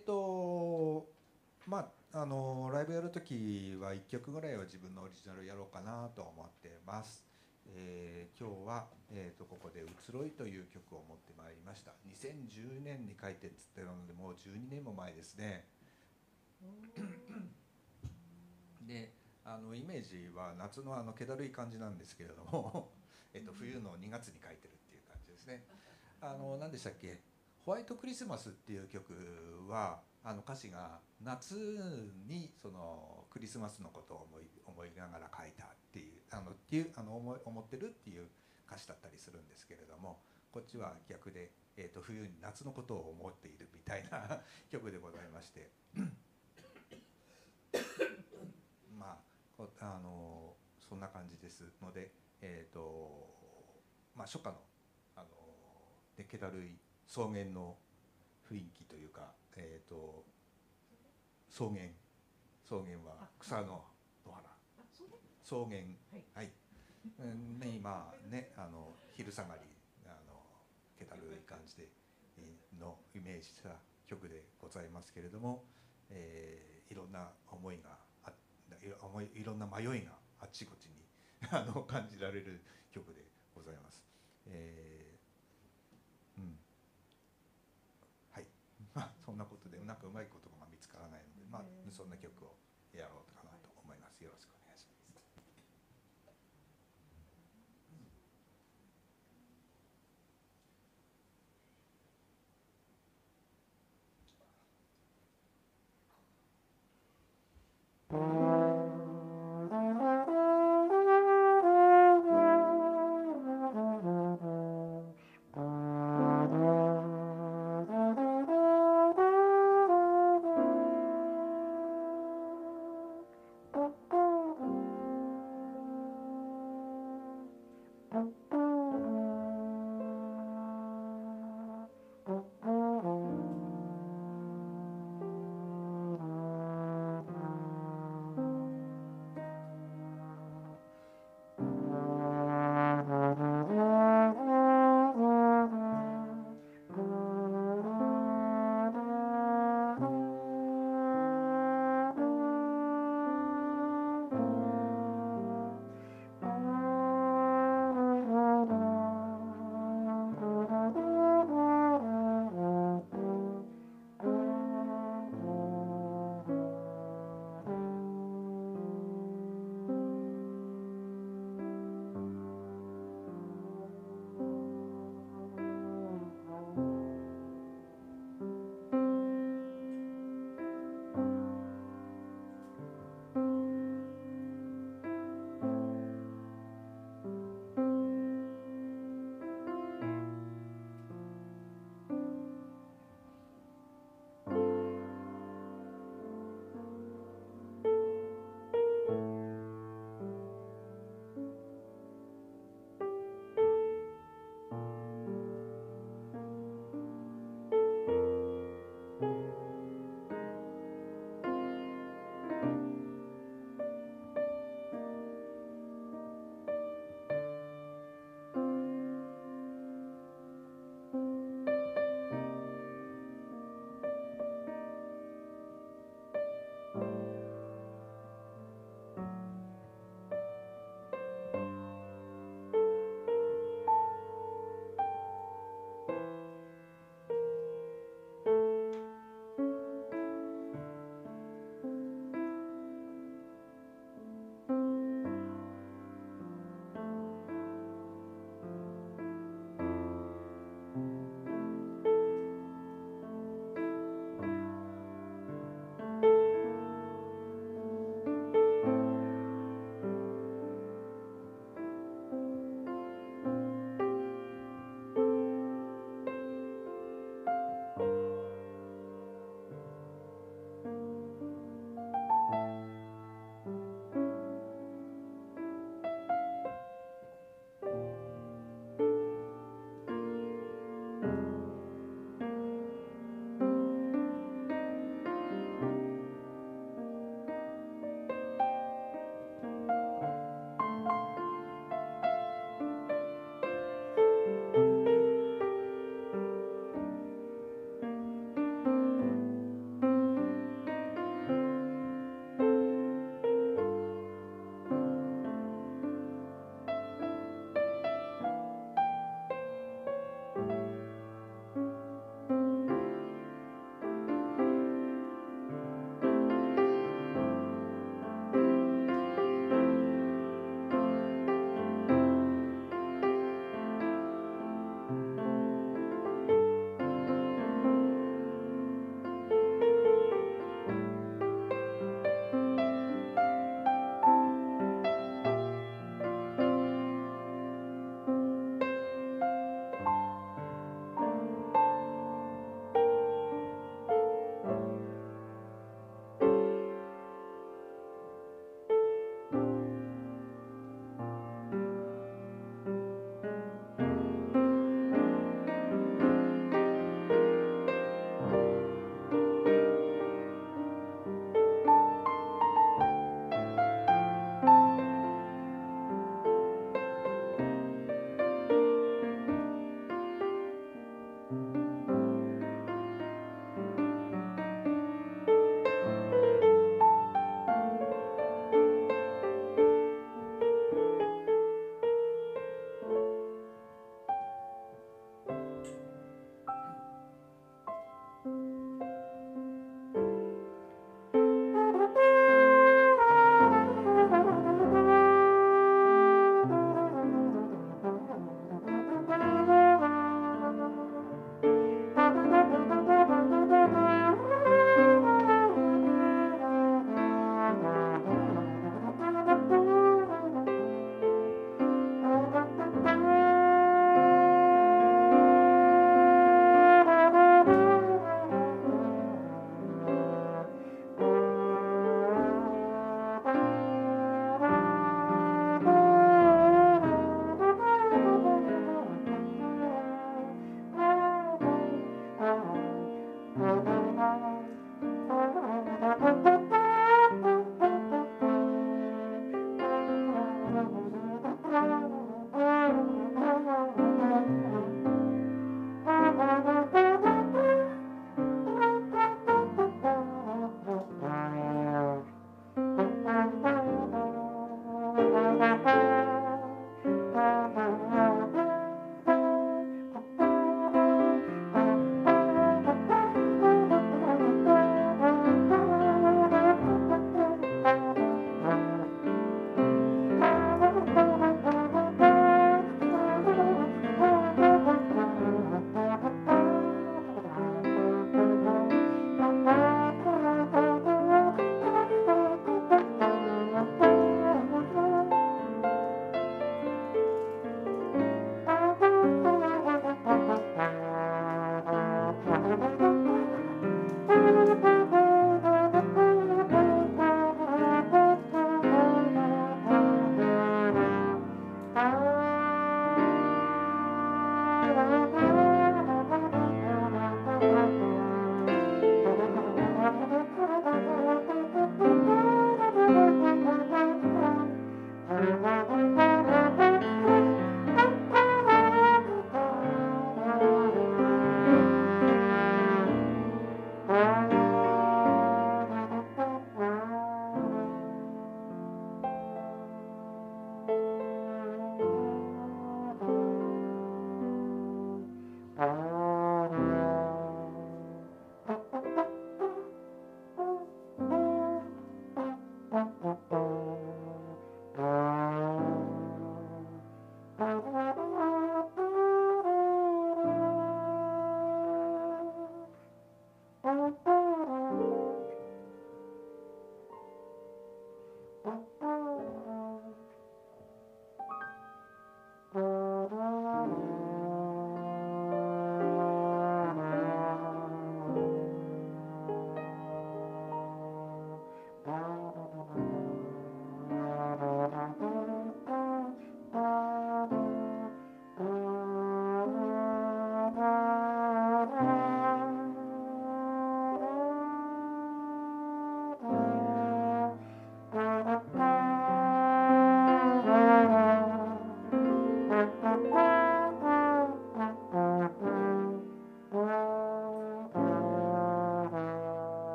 まあライブやるときは1曲ぐらいは自分のオリジナルやろうかなと思ってます。今日は、ここで「移ろい」という曲を持ってまいりました。2010年に書いてっつってるのでもう12年も前ですね。でイメージは夏の気だるい感じなんですけれども冬の2月に書いてるっていう感じですね。何でしたっけ、ホワイトクリスマスっていう曲は歌詞が夏にそのクリスマスのことを思いながら書いたっていう思ってるっていう歌詞だったりするんですけれども、こっちは逆で、冬に夏のことを思っているみたいな曲でございましてまあそんな感じですので、まあ初夏の気だるい草原の雰囲気というか、草原は草の野原、草原、はい、今ね昼下がり気だるい感じでのイメージした曲でございますけれども、いろんな思いがいろんな迷いがあっちこっちに感じられる曲でございます。はい、まあそんなことでなんかうまい言葉が見つからないので、まあそんな曲をやろうかなと思います。よろしくお願いします。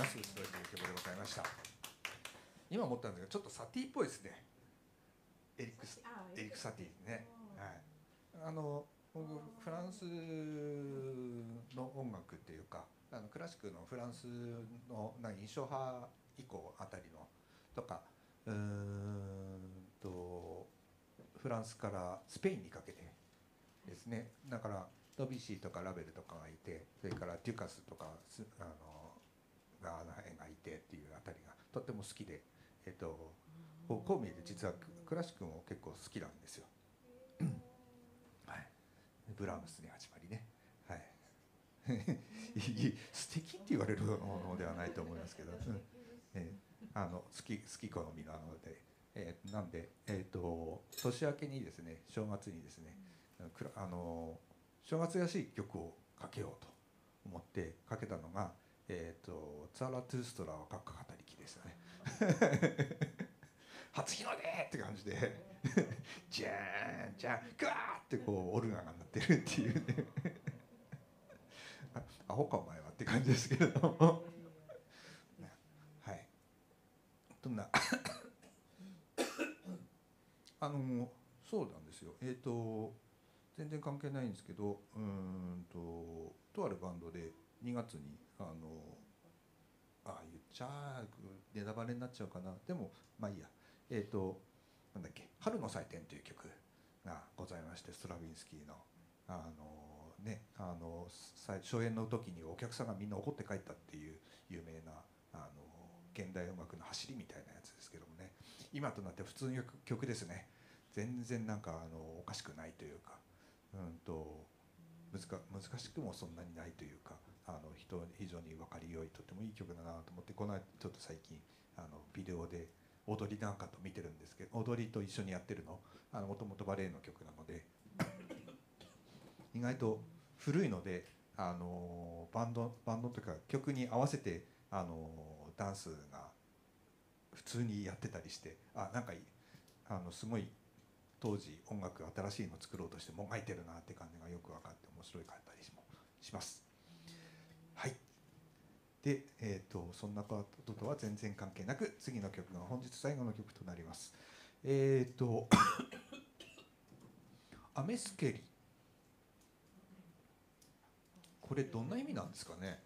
ますという曲でございました。今思ったんだけどちょっとサティっぽいですね。エリック・サティね、はい、フランスの音楽っていうかクラシックのフランスの印象派以降あたりのとかフランスからスペインにかけてですね。だからドビュッシーとかラベルとかがいて、それからデュカスとかがあの辺がいてっていうあたりがとっても好きで、こう見えて実はクラシックも結構好きなんですよ。はい、ブラームスに始まりね、はい、素敵って言われるものではないと思いますけど、好き好みなので、なんで、年明けにですね、正月にですね、正月らしい曲をかけようと思ってかけたのが、ザラトゥーストラはかっか語りきですよね。初日の出って感じでジャーンジャーングワーってこうオルガンが鳴ってるっていうねアホかお前はって感じですけれどもはい、どんなそうなんですよ。全然関係ないんですけど、とあるバンドで2月に言っちゃネタバレになっちゃうかな。でもまあいいや。なんだっけ、春の祭典という曲がございまして、ストラヴィンスキーの初演の時にお客さんがみんな怒って帰ったっていう有名な現代音楽の走りみたいなやつですけどもね、今となって普通の曲ですね。全然なんかおかしくないというか、難しくもそんなにないというか、非常に分かりよいとてもいい曲だなと思って、この間ちょっと最近ビデオで踊りなんかと見てるんですけど、踊りと一緒にやってるのもともとバレエの曲なので意外と古いのでバンドというか曲に合わせてダンスが普通にやってたりして、なんかすごい当時音楽新しいの作ろうとしてもがいてるなって感じがよく分かって面白いかったりもします。はい。で、そんなこととは全然関係なく、次の曲が本日最後の曲となります。アメスケリ、これどんな意味なんですかね。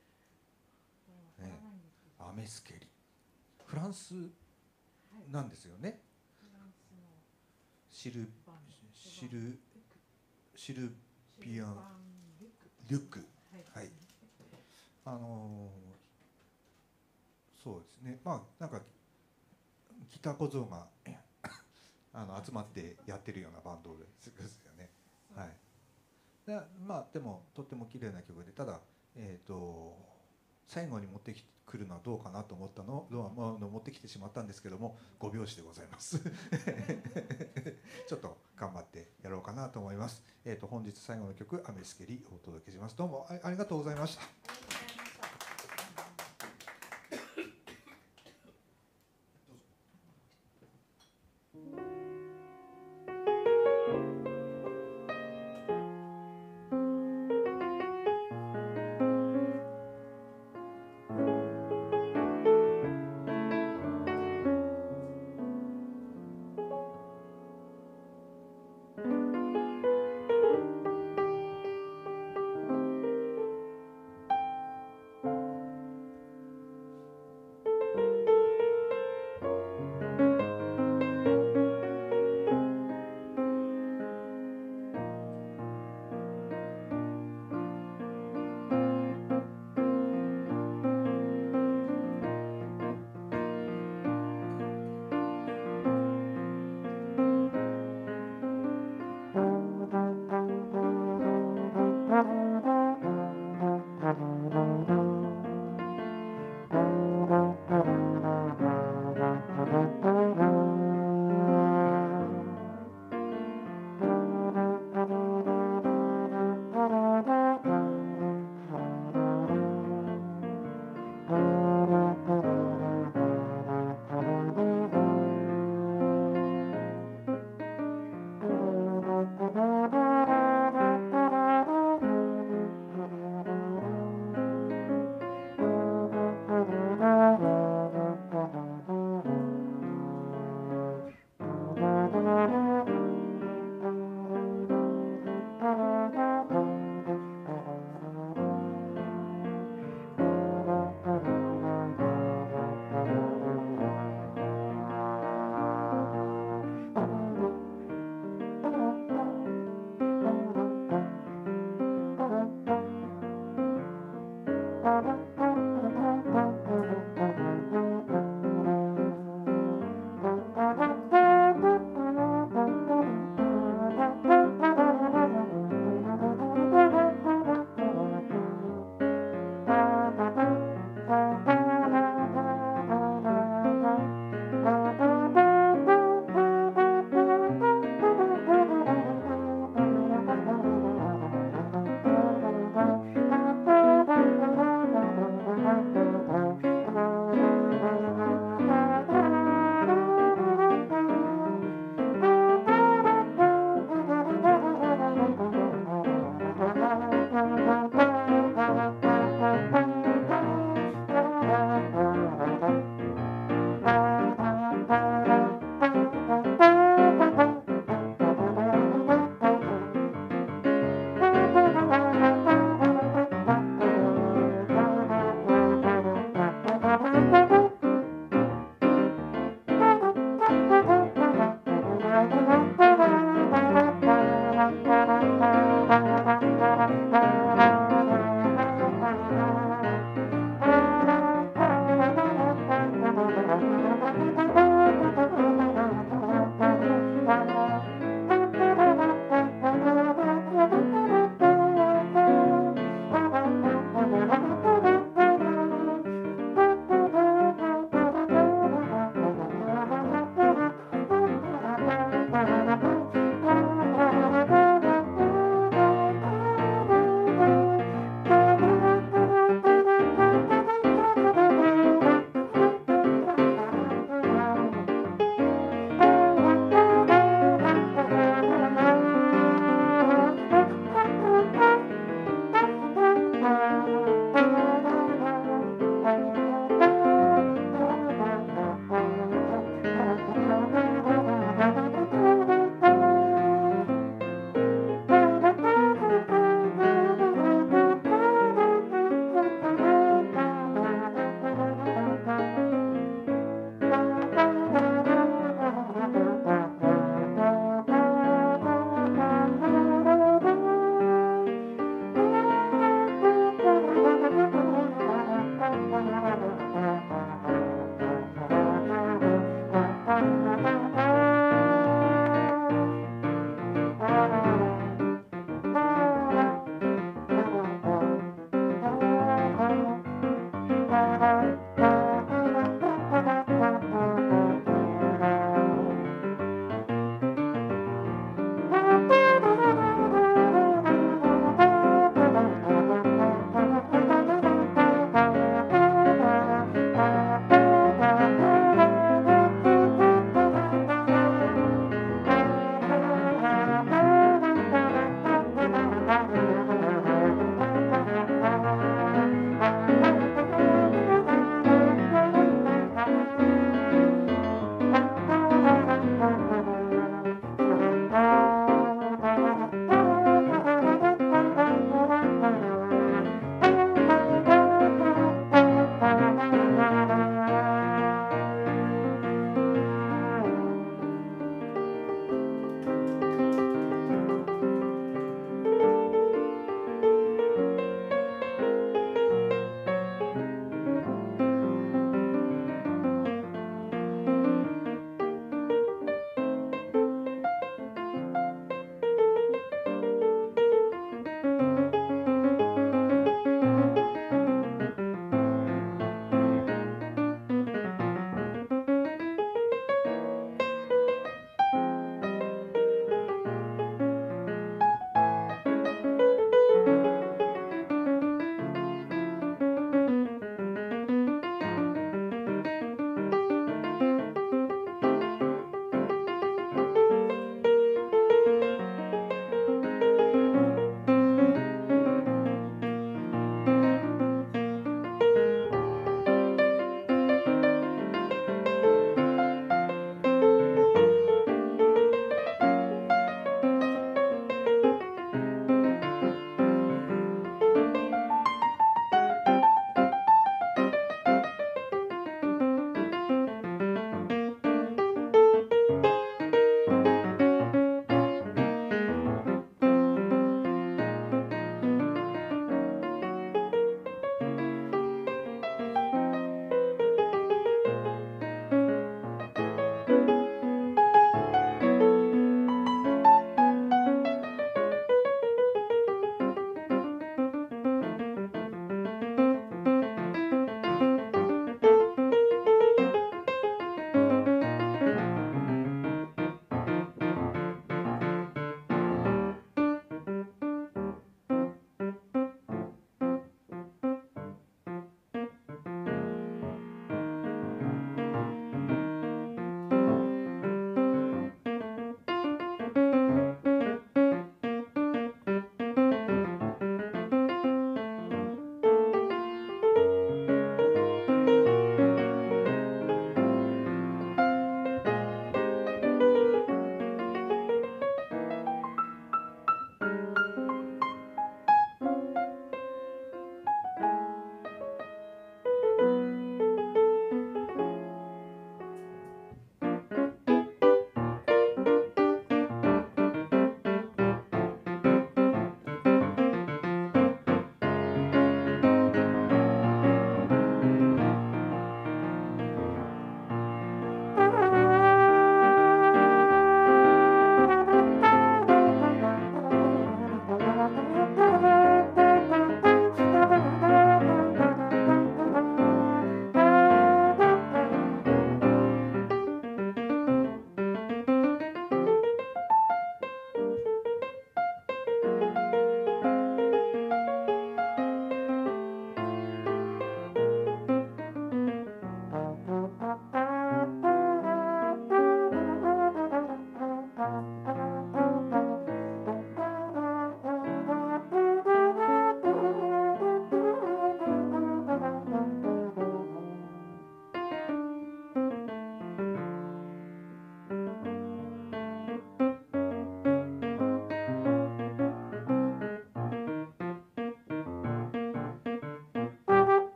アメスケリ、フランスなんですよね。シルビアン・リュック、はい、そうですね。まあなんかギター小僧が集まってやってるようなバンドですよね。はい。でまあでもとっても綺麗な曲で、ただ最後に持ってくるのはどうかなと思ったのを持ってきてしまったんですけども、5拍子でございますちょっと頑張ってやろうかなと思います。本日最後の曲アメスケリをお届けします。どうもありがとうございました。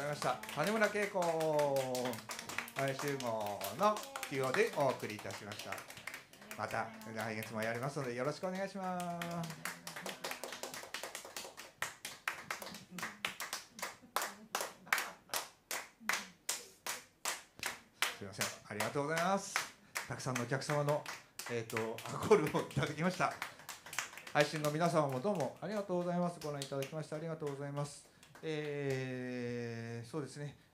いました。羽村恵子大集合の起用でお送りいたしました。また来月もやりますのでよろしくお願いします。すみません、ありがとうございます。たくさんのお客様のアコールをいただきました。配信の皆様もどうもありがとうございます。ご覧いただきましてありがとうございます。そうですね。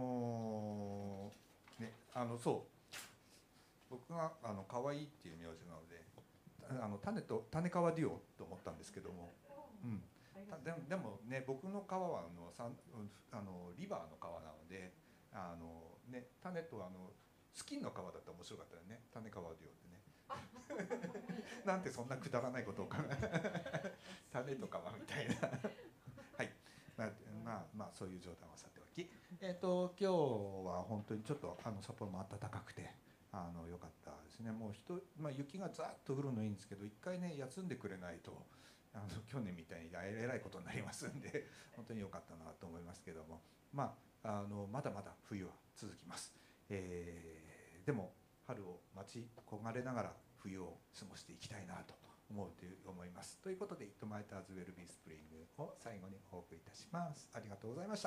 そう僕が可愛いっていう名字なので、種川デュオと思ったんですけども、でもね、僕の川はリバーの川なので、種とスキンの川だったら面白かったよね。種川デュオってね。なんてそんなくだらないことを考え種と川みたいなはい、まあそういう冗談はさておき、今日は本当にちょっと札幌も暖かくて良かったですね。もう雪がざっと降るのいいんですけど、一回ね休んでくれないと去年みたいにえらいことになりますんで本当に良かったなと思いますけども、まだまだ冬は続きます。でも春を待ち焦がれながら冬を過ごしていきたいなと思います。ということで、It Might As Well Be Spring を最後にお送りいたします。ありがとうございました。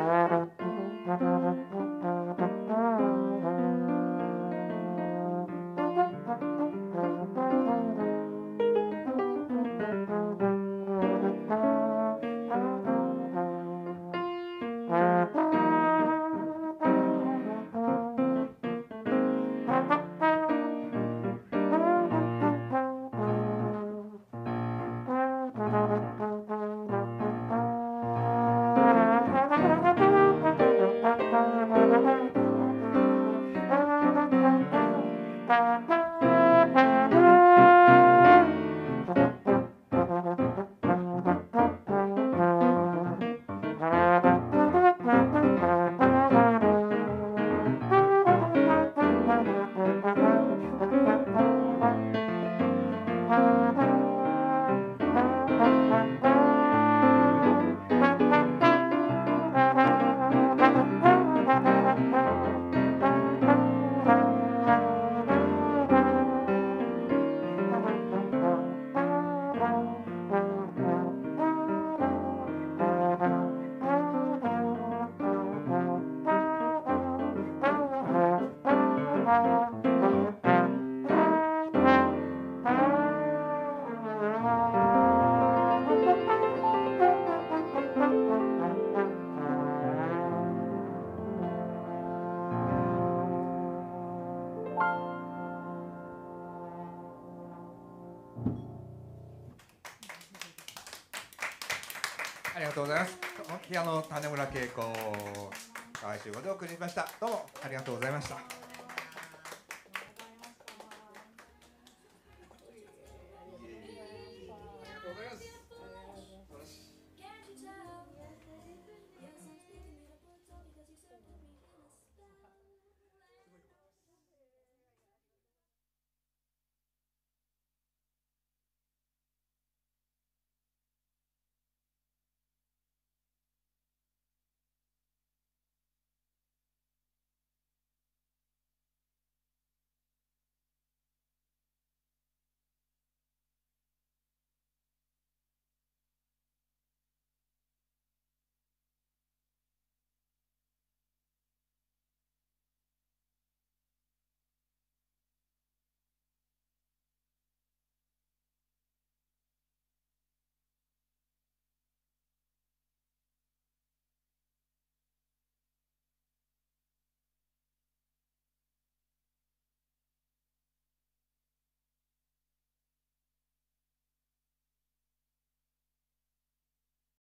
ありがとうございます。ピアノ種村恵子、河合修吾でお送りしました。どうもありがとうございました。